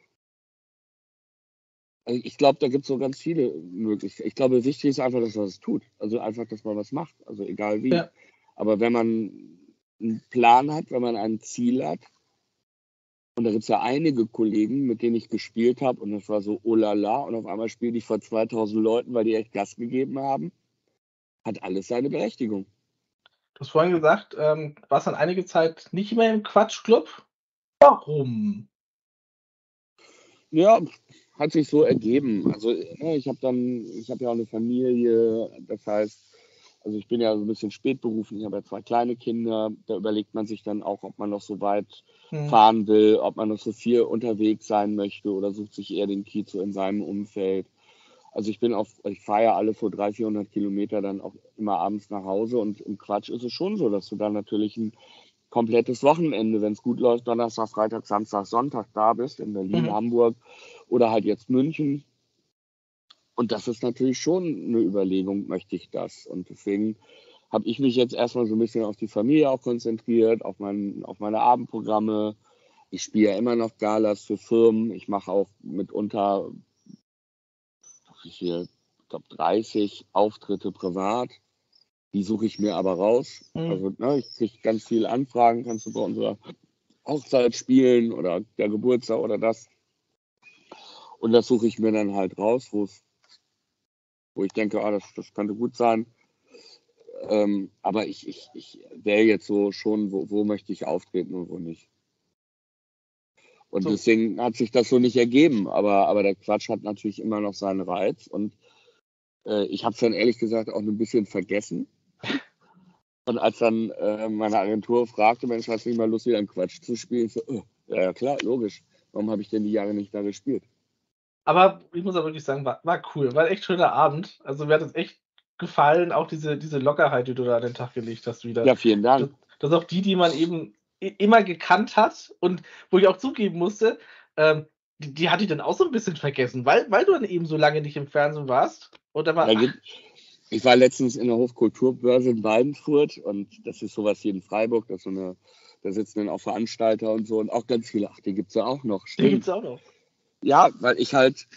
ich glaube, da gibt es so ganz viele Möglichkeiten. Ich glaube, wichtig ist einfach, dass man es tut. Also einfach, dass man was macht. Also egal wie. Ja. Aber wenn man einen Plan hat, wenn man ein Ziel hat, und da gibt es ja einige Kollegen, mit denen ich gespielt habe, und das war so oh la la, und auf einmal spiele ich vor zweitausend Leuten, weil die echt Gas gegeben haben, hat alles seine Berechtigung. Du hast vorhin gesagt, ähm, warst dann einige Zeit nicht mehr im Quatschclub. Warum? Ja, hat sich so ergeben. Also ne, ich habe dann, ich habe ja auch eine Familie, das heißt, also ich bin ja so ein bisschen spätberufen, ich habe ja zwei kleine Kinder, da überlegt man sich dann auch, ob man noch so weit Hm. fahren will, ob man noch so viel unterwegs sein möchte, oder sucht sich eher den Kiez so in seinem Umfeld. Also ich bin auf, ich fahre ja alle so dreihundert, vierhundert Kilometer dann auch immer abends nach Hause, und im Quatsch ist es schon so, dass du dann natürlich ein komplettes Wochenende, wenn es gut läuft, Donnerstag, Freitag, Samstag, Sonntag da bist, in Berlin, Mhm. Hamburg oder halt jetzt München. Und das ist natürlich schon eine Überlegung, möchte ich das? Und deswegen habe ich mich jetzt erstmal so ein bisschen auf die Familie auch konzentriert, auf, mein, auf meine Abendprogramme. Ich spiele ja immer noch Galas für Firmen. Ich mache auch mitunter, wie viel, ich glaube dreißig Auftritte privat. Die suche ich mir aber raus. Mhm. Also ne, ich kriege ganz viele Anfragen, kannst du bei unserer Hochzeit spielen oder der Geburtstag oder das. Und das suche ich mir dann halt raus, wo es wo ich denke, ah, das, das könnte gut sein. Ähm, aber ich, ich, ich wähle jetzt so schon, wo, wo möchte ich auftreten und wo nicht. Und So. deswegen hat sich das so nicht ergeben. Aber, aber der Quatsch hat natürlich immer noch seinen Reiz. Und äh, ich habe es dann ehrlich gesagt auch ein bisschen vergessen. Und als dann äh, meine Agentur fragte, Mensch, hast du nicht mal Lust, wieder einen Quatsch zu spielen? Ich so, oh, ja klar, logisch. Warum habe ich denn die Jahre nicht da gespielt? Aber ich muss auch wirklich sagen, war, war cool. War ein echt schöner Abend. Also mir hat es echt gefallen, auch diese, diese Lockerheit, die du da an den Tag gelegt hast wieder. Ja, vielen Das, Dank. das auch die, die man eben i- immer gekannt hat, und wo ich auch zugeben musste, ähm, die, die hatte ich dann auch so ein bisschen vergessen, weil, weil du dann eben so lange nicht im Fernsehen warst. Und da war, Da gibt, ich war letztens in der Hochkulturbörse in Waldenfurt, und das ist sowas hier in Freiburg, das ist so eine, da sitzen dann auch Veranstalter und so, und auch ganz viele, ach, die gibt es ja auch noch, die gibt stimmt. es auch noch. Ja, weil ich halt,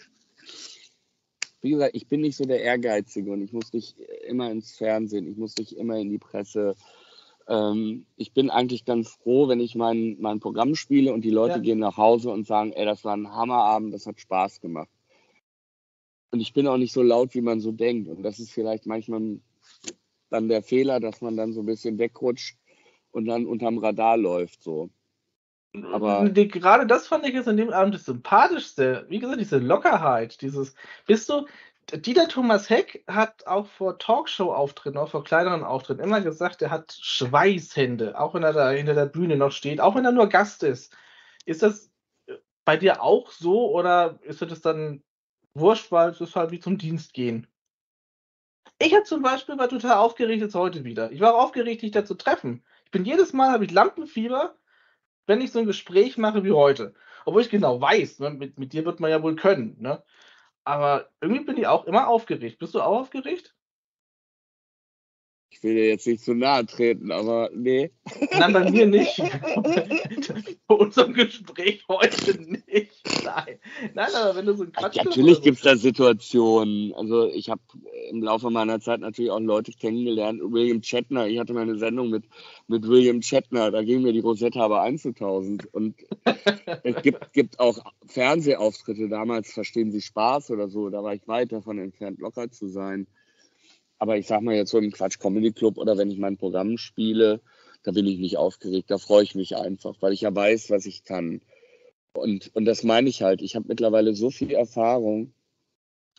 wie gesagt, ich bin nicht so der Ehrgeizige, und ich muss nicht immer ins Fernsehen, ich muss nicht immer in die Presse. Ähm, ich bin eigentlich ganz froh, wenn ich mein, mein Programm spiele und die Leute Ja. gehen nach Hause und sagen, ey, das war ein Hammerabend, das hat Spaß gemacht. Und ich bin auch nicht so laut, wie man so denkt. Und das ist vielleicht manchmal dann der Fehler, dass man dann so ein bisschen wegrutscht und dann unterm Radar läuft. So. Aber Die, gerade das fand ich jetzt an dem Abend das Sympathischste. Wie gesagt, diese Lockerheit, dieses, bist du, Dieter Thomas Heck hat auch vor Talkshow-Auftritten, auch vor kleineren Auftritten immer gesagt, er hat Schweißhände, auch wenn er da hinter der Bühne noch steht, auch wenn er nur Gast ist. Ist das bei dir auch so, oder ist dir das dann wurscht, weil es ist halt wie zum Dienst gehen? Ich habe zum Beispiel war total aufgeregt jetzt heute wieder. Ich war auch aufgeregt, dich da zu treffen. Ich bin jedes Mal, habe ich Lampenfieber, wenn ich so ein Gespräch mache wie heute. Obwohl ich genau weiß, ne, mit, mit dir wird man ja wohl können. Ne? Aber irgendwie bin ich auch immer aufgeregt. Bist du auch aufgeregt? ich will dir jetzt nicht zu nahe treten, aber nee. Nein, bei mir nicht. Vor unserem Gespräch heute nicht. Nein. Nein, aber wenn du so ein Quatsch Natürlich gibt es da Situationen. Also ich habe im Laufe meiner Zeit natürlich auch Leute kennengelernt. William Shatner, ich hatte mal eine Sendung mit, mit William Shatner, da ging mir die Rosetta aber einzeltausend. Und es gibt, gibt auch Fernsehauftritte, damals Verstehen Sie Spaß oder so, da war ich weit davon entfernt, locker zu sein. Aber ich sag mal jetzt so im Quatsch Comedy Club oder wenn ich mein Programm spiele, da bin ich nicht aufgeregt, da freue ich mich einfach, weil ich ja weiß, was ich kann. Und, und das meine ich halt, ich habe mittlerweile so viel Erfahrung,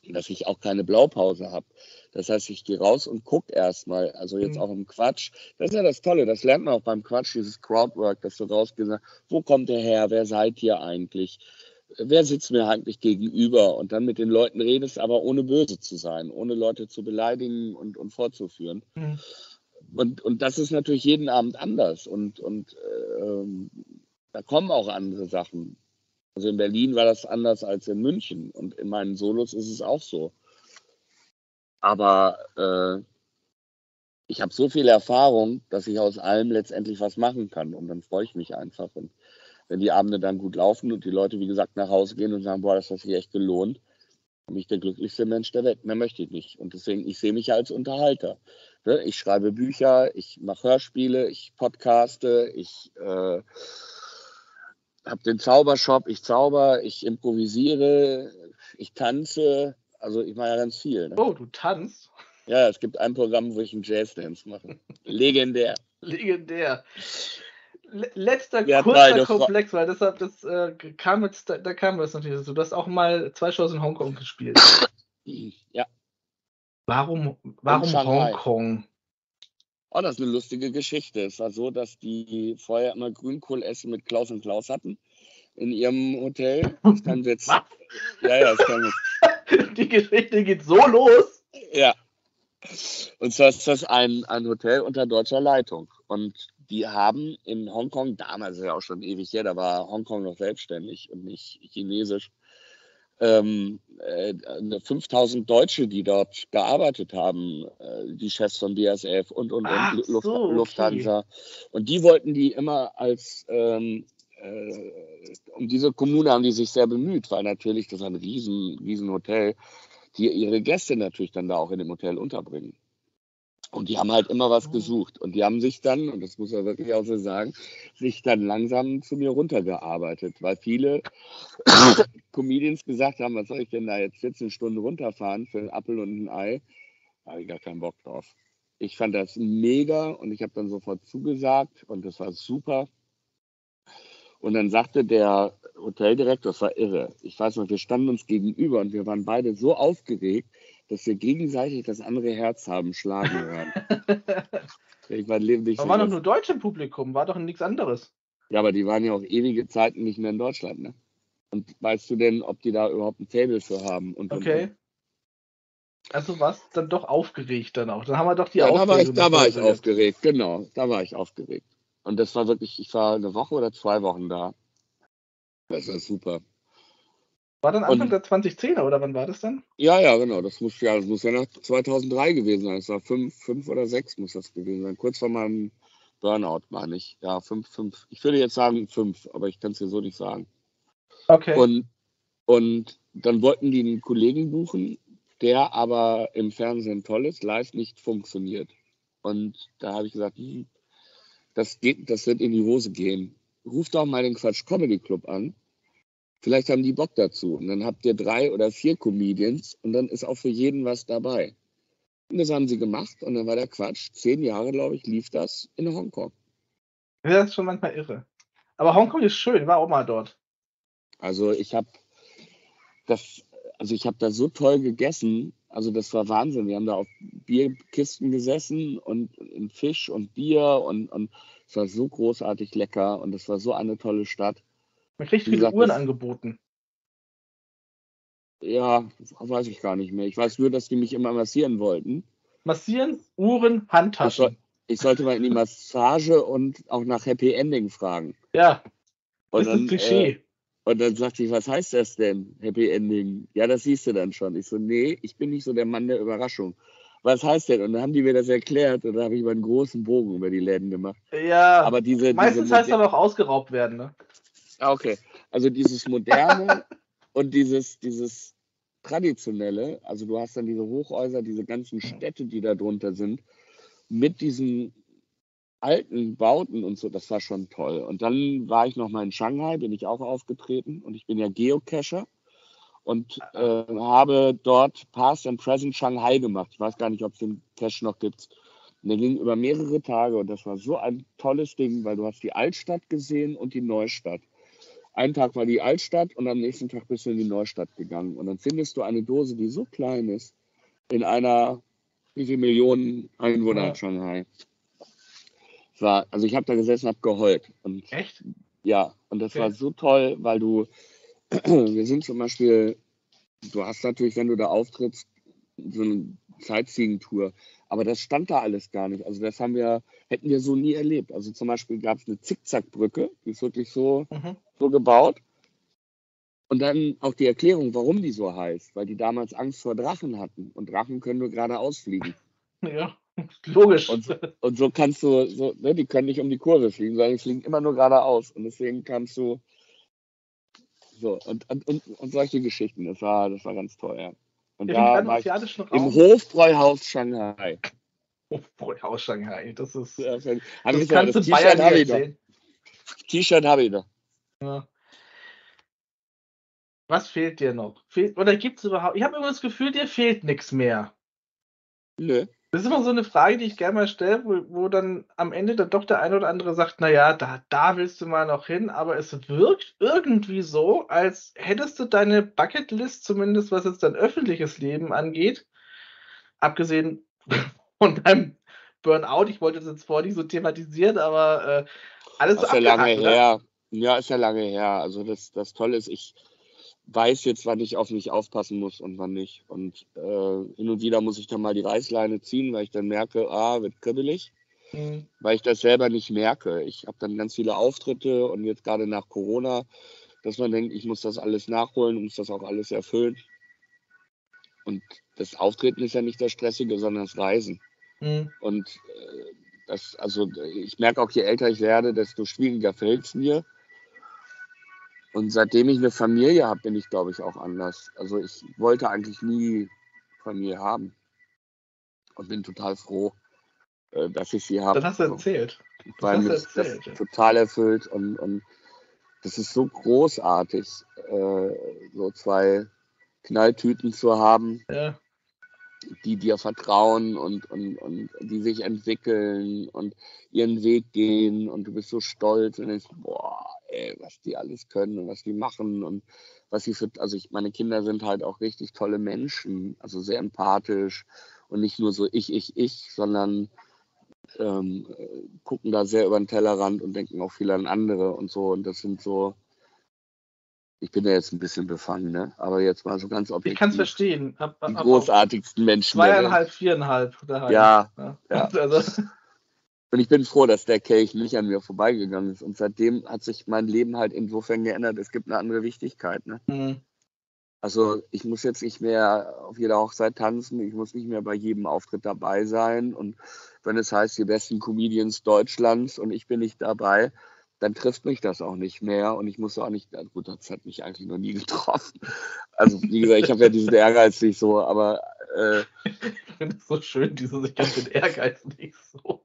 dass ich auch keine Blaupause habe. Das heißt, ich gehe raus und gucke erstmal, also jetzt Mhm. auch im Quatsch. Das ist ja das Tolle, das lernt man auch beim Quatsch, dieses Crowdwork, dass du rausgehst und sagst, wo kommt der her, wer seid ihr eigentlich, wer sitzt mir eigentlich gegenüber, und dann mit den Leuten redest, aber ohne böse zu sein, ohne Leute zu beleidigen und, und vorzuführen. Mhm. Und, und das ist natürlich jeden Abend anders, und, und ähm, da kommen auch andere Sachen. Also in Berlin war das anders als in München, und in meinen Solos ist es auch so. Aber äh, ich habe so viel Erfahrung, dass ich aus allem letztendlich was machen kann, und dann freue ich mich einfach. Und wenn die Abende dann gut laufen und die Leute, wie gesagt, nach Hause gehen und sagen, boah, das hat sich echt gelohnt, bin ich der glücklichste Mensch der Welt. Mehr möchte ich nicht. Und deswegen, ich sehe mich ja als Unterhalter. Ne? Ich schreibe Bücher, ich mache Hörspiele, ich podcaste, ich äh, habe den Zaubershop, ich zauber, ich improvisiere, ich tanze. Also ich mache ja ganz viel. Ne? Oh, du tanzt? Ja, es gibt ein Programm, wo ich einen Jazzdance mache. Legendär. Legendär. Le- Letzter Wer hat kurzer meine Frau- Komplex, weil deshalb, das äh, kam jetzt, da, da kam das natürlich dazu. Du hast auch mal zwei Shows in Hongkong gespielt. Ja, Warum, warum Shanghai. Hongkong? oh, das ist eine lustige Geschichte. Es war so, dass die vorher immer Grünkohlessen mit Klaus und Klaus hatten in ihrem Hotel. Das kann jetzt, Was? ja, ja, das kann jetzt, Die Geschichte geht so los. ja. Und zwar ist das ein, ein Hotel unter deutscher Leitung. Und die haben in Hongkong, damals ist ja auch schon ewig her, da war Hongkong noch selbstständig und nicht chinesisch, ähm, äh, fünftausend Deutsche, die dort gearbeitet haben, äh, die Chefs von B S F und, und, Ach und Luft, so, okay. Lufthansa. Und die wollten die immer als, ähm, äh, um diese Kommune haben die sich sehr bemüht, weil natürlich, das ist ein riesen, riesen Hotel, die ihre Gäste natürlich dann da auch in dem Hotel unterbringen. Und die haben halt immer was gesucht. Und die haben sich dann, und das muss man wirklich auch so sagen, sich dann langsam zu mir runtergearbeitet, weil viele Comedians gesagt haben, was soll ich denn da jetzt vierzehn Stunden runterfahren für einen Apfel und ein Ei? Da habe ich gar keinen Bock drauf. Ich fand das mega, und ich habe dann sofort zugesagt, und das war super. Und dann sagte der Hoteldirektor, das war irre. Ich weiß noch, wir standen uns gegenüber und wir waren beide so aufgeregt, dass wir gegenseitig das andere Herz haben schlagen hören. Ich war leblich. Da war doch nur Deutsche im Publikum, war doch nichts anderes. Ja, aber die waren ja auch ewige Zeiten nicht mehr in Deutschland, ne? Und weißt du denn, ob die da überhaupt ein Table für haben? Und, Okay. und, und. Also warst dann doch aufgeregt dann auch. Dann haben wir doch die Ja, da war ich, Aufregung. da war ich davor aufgeregt, genau. Da war ich aufgeregt. Und das war wirklich, ich war eine Woche oder zwei Wochen da. Das war super. War dann Anfang Und- der zweitausendzehner oder wann war das dann? Ja, ja, genau. Das muss ja, das muss ja nach zweitausenddrei gewesen sein. Es war fünf, fünf oder sechs muss das gewesen sein. Kurz vor meinem Burnout, meine ich. Ja, fünf, fünf. Ich würde jetzt sagen fünf, aber ich kann es dir so nicht sagen. Okay. Und, und dann wollten die einen Kollegen buchen, der aber im Fernsehen toll ist, live nicht funktioniert. Und da habe ich gesagt, hm, das geht, das wird in die Hose gehen. Ruf doch mal den Quatsch Comedy Club an. Vielleicht haben die Bock dazu. Und dann habt ihr drei oder vier Comedians und dann ist auch für jeden was dabei. Und das haben sie gemacht, und dann war der Quatsch. Zehn Jahre, glaube ich, lief das in Hongkong. Ja, das ist schon manchmal irre. Aber Hongkong ist schön, war auch mal dort. Also ich habe das, also ich habe da so toll gegessen. Also das war Wahnsinn. Wir haben da auf Bierkisten gesessen und in Fisch und Bier, und, und es war so großartig lecker, und es war so eine tolle Stadt. Man kriegt Wie viele gesagt, Uhren das- angeboten. Ja, weiß ich gar nicht mehr. Ich weiß nur, dass die mich immer massieren wollten. Massieren, Uhren, Handtaschen. Ich sollte mal in die Massage und auch nach Happy Ending fragen. Ja, Und das ist ein dann, Klischee. äh, und dann sagte ich, was heißt das denn, Happy Ending? Ja, das siehst du dann schon. Ich so, nee, ich bin nicht so der Mann der Überraschung. Was heißt denn? Und dann haben die mir das erklärt, und da habe ich mal einen großen Bogen über die Läden gemacht. Ja, Aber diese, meistens diese heißt es aber auch ausgeraubt werden, ne? Ah, okay. Also dieses Moderne und dieses, dieses Traditionelle, also du hast dann diese Hochhäuser, diese ganzen Städte, die da drunter sind, mit diesen alten Bauten und so, das war schon toll. Und dann war ich noch mal in Shanghai, bin ich auch aufgetreten, und ich bin ja Geocacher und äh, habe dort Past and Present Shanghai gemacht. Ich weiß gar nicht, ob es den Cache noch gibt. Und der ging über mehrere Tage, und das war so ein tolles Ding, weil du hast die Altstadt gesehen und die Neustadt. einen Tag war die Altstadt und am nächsten Tag bist du in die Neustadt gegangen. Und dann findest du eine Dose, die so klein ist, in einer, wie viele Millionen Einwohner hat Shanghai? Es war, also ich habe da gesessen, habe geheult. Und, Echt? Ja, und das Okay. war so toll, weil du, wir sind zum Beispiel, du hast natürlich, wenn du da auftrittst, so eine Sightseeing-Tour, aber das stand da alles gar nicht. Also das haben wir, hätten wir so nie erlebt. Also zum Beispiel gab es eine Zickzackbrücke, die ist wirklich so, Mhm. so gebaut. Und dann auch die Erklärung, warum die so heißt, weil die damals Angst vor Drachen hatten. Und Drachen können nur geradeaus fliegen. Ja, logisch. Und so, und so kannst du, so, ne, die können nicht um die Kurve fliegen, sondern die fliegen immer nur geradeaus. Und deswegen kannst du so und, und, und, und solche Geschichten. Das war, das war ganz toll, ja. Und Im da kleinen war ich asiatischen im Raum. Hofbräuhaus Shanghai. Hofbräuhaus Shanghai, das ist. Ja, hab Das ich ja, kannst du das Bayern T-Shirt habe nicht ich noch. erzählen. T-Shirt habe ich noch. Ja. Was fehlt dir noch? Fehlt, oder gibt es überhaupt? Ich habe immer das Gefühl, dir fehlt nichts mehr. Nö. Das ist immer so eine Frage, die ich gerne mal stelle, wo, wo dann am Ende dann doch der eine oder andere sagt, naja, da, da willst du mal noch hin, aber es wirkt irgendwie so, als hättest du deine Bucketlist, zumindest was jetzt dein öffentliches Leben angeht, abgesehen von deinem Burnout, ich wollte das jetzt vorher nicht so thematisieren, aber äh, alles Das so ist ja lange abgehakt, oder? her. Ja, ist ja lange her. Also das, das Tolle ist, ich weiß jetzt, wann ich auf mich aufpassen muss und wann nicht. Und äh, hin und wieder muss ich dann mal die Reißleine ziehen, weil ich dann merke, ah, wird kribbelig, Hm. weil ich das selber nicht merke. Ich habe dann ganz viele Auftritte und jetzt gerade nach Corona, dass man denkt, ich muss das alles nachholen und muss das auch alles erfüllen. Und das Auftreten ist ja nicht das Stressige, sondern das Reisen. Hm. Und äh, das, also ich merke auch, je älter ich werde, desto schwieriger fällt es mir. Und seitdem ich eine Familie habe, bin ich, glaube ich, auch anders. Also ich wollte eigentlich nie Familie haben und bin total froh, äh, dass ich sie habe. Das hast du erzählt. Weil hast du mich das erzählt, ja. total erfüllt und, und das ist so großartig, äh, so zwei Knalltüten zu haben, Ja. die dir vertrauen und, und, und die sich entwickeln und ihren Weg gehen und du bist so stolz und denkst, boah, ey, was die alles können und was die machen und was sie für, also ich, meine Kinder sind halt auch richtig tolle Menschen, also sehr empathisch und nicht nur so ich, ich, ich, sondern ähm, gucken da sehr über den Tellerrand und denken auch viel an andere und so und das sind so, ich bin ja jetzt ein bisschen befangen, ne? Aber jetzt mal so ganz Ich objektiv. kann es verstehen. Ab, ab, Die ab, großartigsten Menschen. der Welt. zweieinhalb, viereinhalb daheim. Ja, ja. ja. Also, Und ich bin froh, dass der Kelch nicht an mir vorbeigegangen ist. Und seitdem hat sich mein Leben halt insofern geändert. Es gibt eine andere Wichtigkeit. Ne? hm. Also ich muss jetzt nicht mehr auf jeder Hochzeit tanzen. Ich muss nicht mehr bei jedem Auftritt dabei sein. Und wenn es heißt, die besten Comedians Deutschlands und ich bin nicht dabei, dann trifft mich das auch nicht mehr. Und ich muss auch nicht, also gut, das hat mich eigentlich noch nie getroffen. Also wie gesagt, ich habe ja diesen Ehrgeiz nicht so, aber äh, Ich finde es so schön, dieses, ich habe den Ehrgeiz nicht so.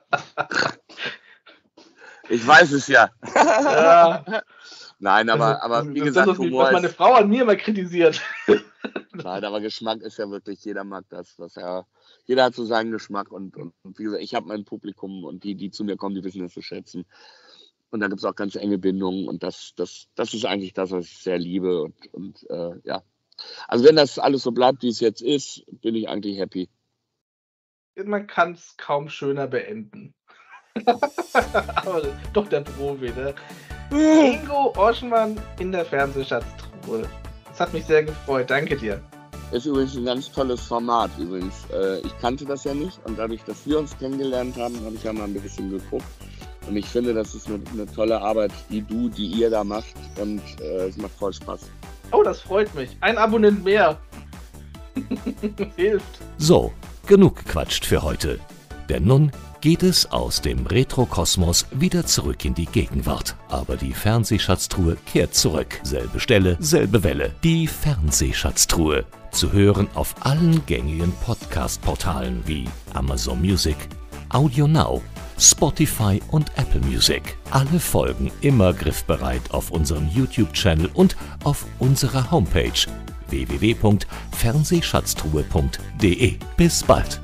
ich weiß es ja. Ja. Nein, aber, Also, aber wie das gesagt, ist das, Humor was meine ist, Frau an mir immer kritisiert. nein, aber Geschmack ist ja wirklich, jeder mag das, was er, jeder hat so seinen Geschmack und, und, und wie gesagt, ich habe mein Publikum und die, die zu mir kommen, die wissen das zu schätzen. Und da gibt es auch ganz enge Bindungen und das, das, das ist eigentlich das, was ich sehr liebe und, und äh, ja. Also wenn das alles so bleibt, wie es jetzt ist, bin ich eigentlich happy. Man kann es kaum schöner beenden. Aber doch der Profi, ne? Ingo Oschmann in der Fernsehschatztruhe. Das hat mich sehr gefreut, danke dir. Ist übrigens ein ganz tolles Format übrigens. Äh, ich kannte das ja nicht und dadurch, dass wir uns kennengelernt haben, habe ich ja mal ein bisschen geguckt. Und ich finde, das ist eine, eine tolle Arbeit, die du, die ihr da macht und äh, es macht voll Spaß. Oh, das freut mich. Ein Abonnent mehr. Hilft. So, genug gequatscht für heute. Denn nun geht es aus dem Retrokosmos wieder zurück in die Gegenwart. Aber die Fernsehschatztruhe kehrt zurück. Selbe Stelle, selbe Welle. Die Fernsehschatztruhe. Zu hören auf allen gängigen Podcast-Portalen wie Amazon Music, Audio Now, Spotify und Apple Music. Alle Folgen immer griffbereit auf unserem YouTube-Channel und auf unserer Homepage w w w punkt fernsehschatztruhe punkt d e. Bis bald!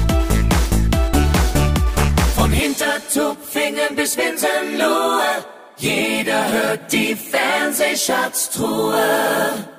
Von Hintertupfingen bis Winsenlohe, Jeder hört die Fernsehschatztruhe.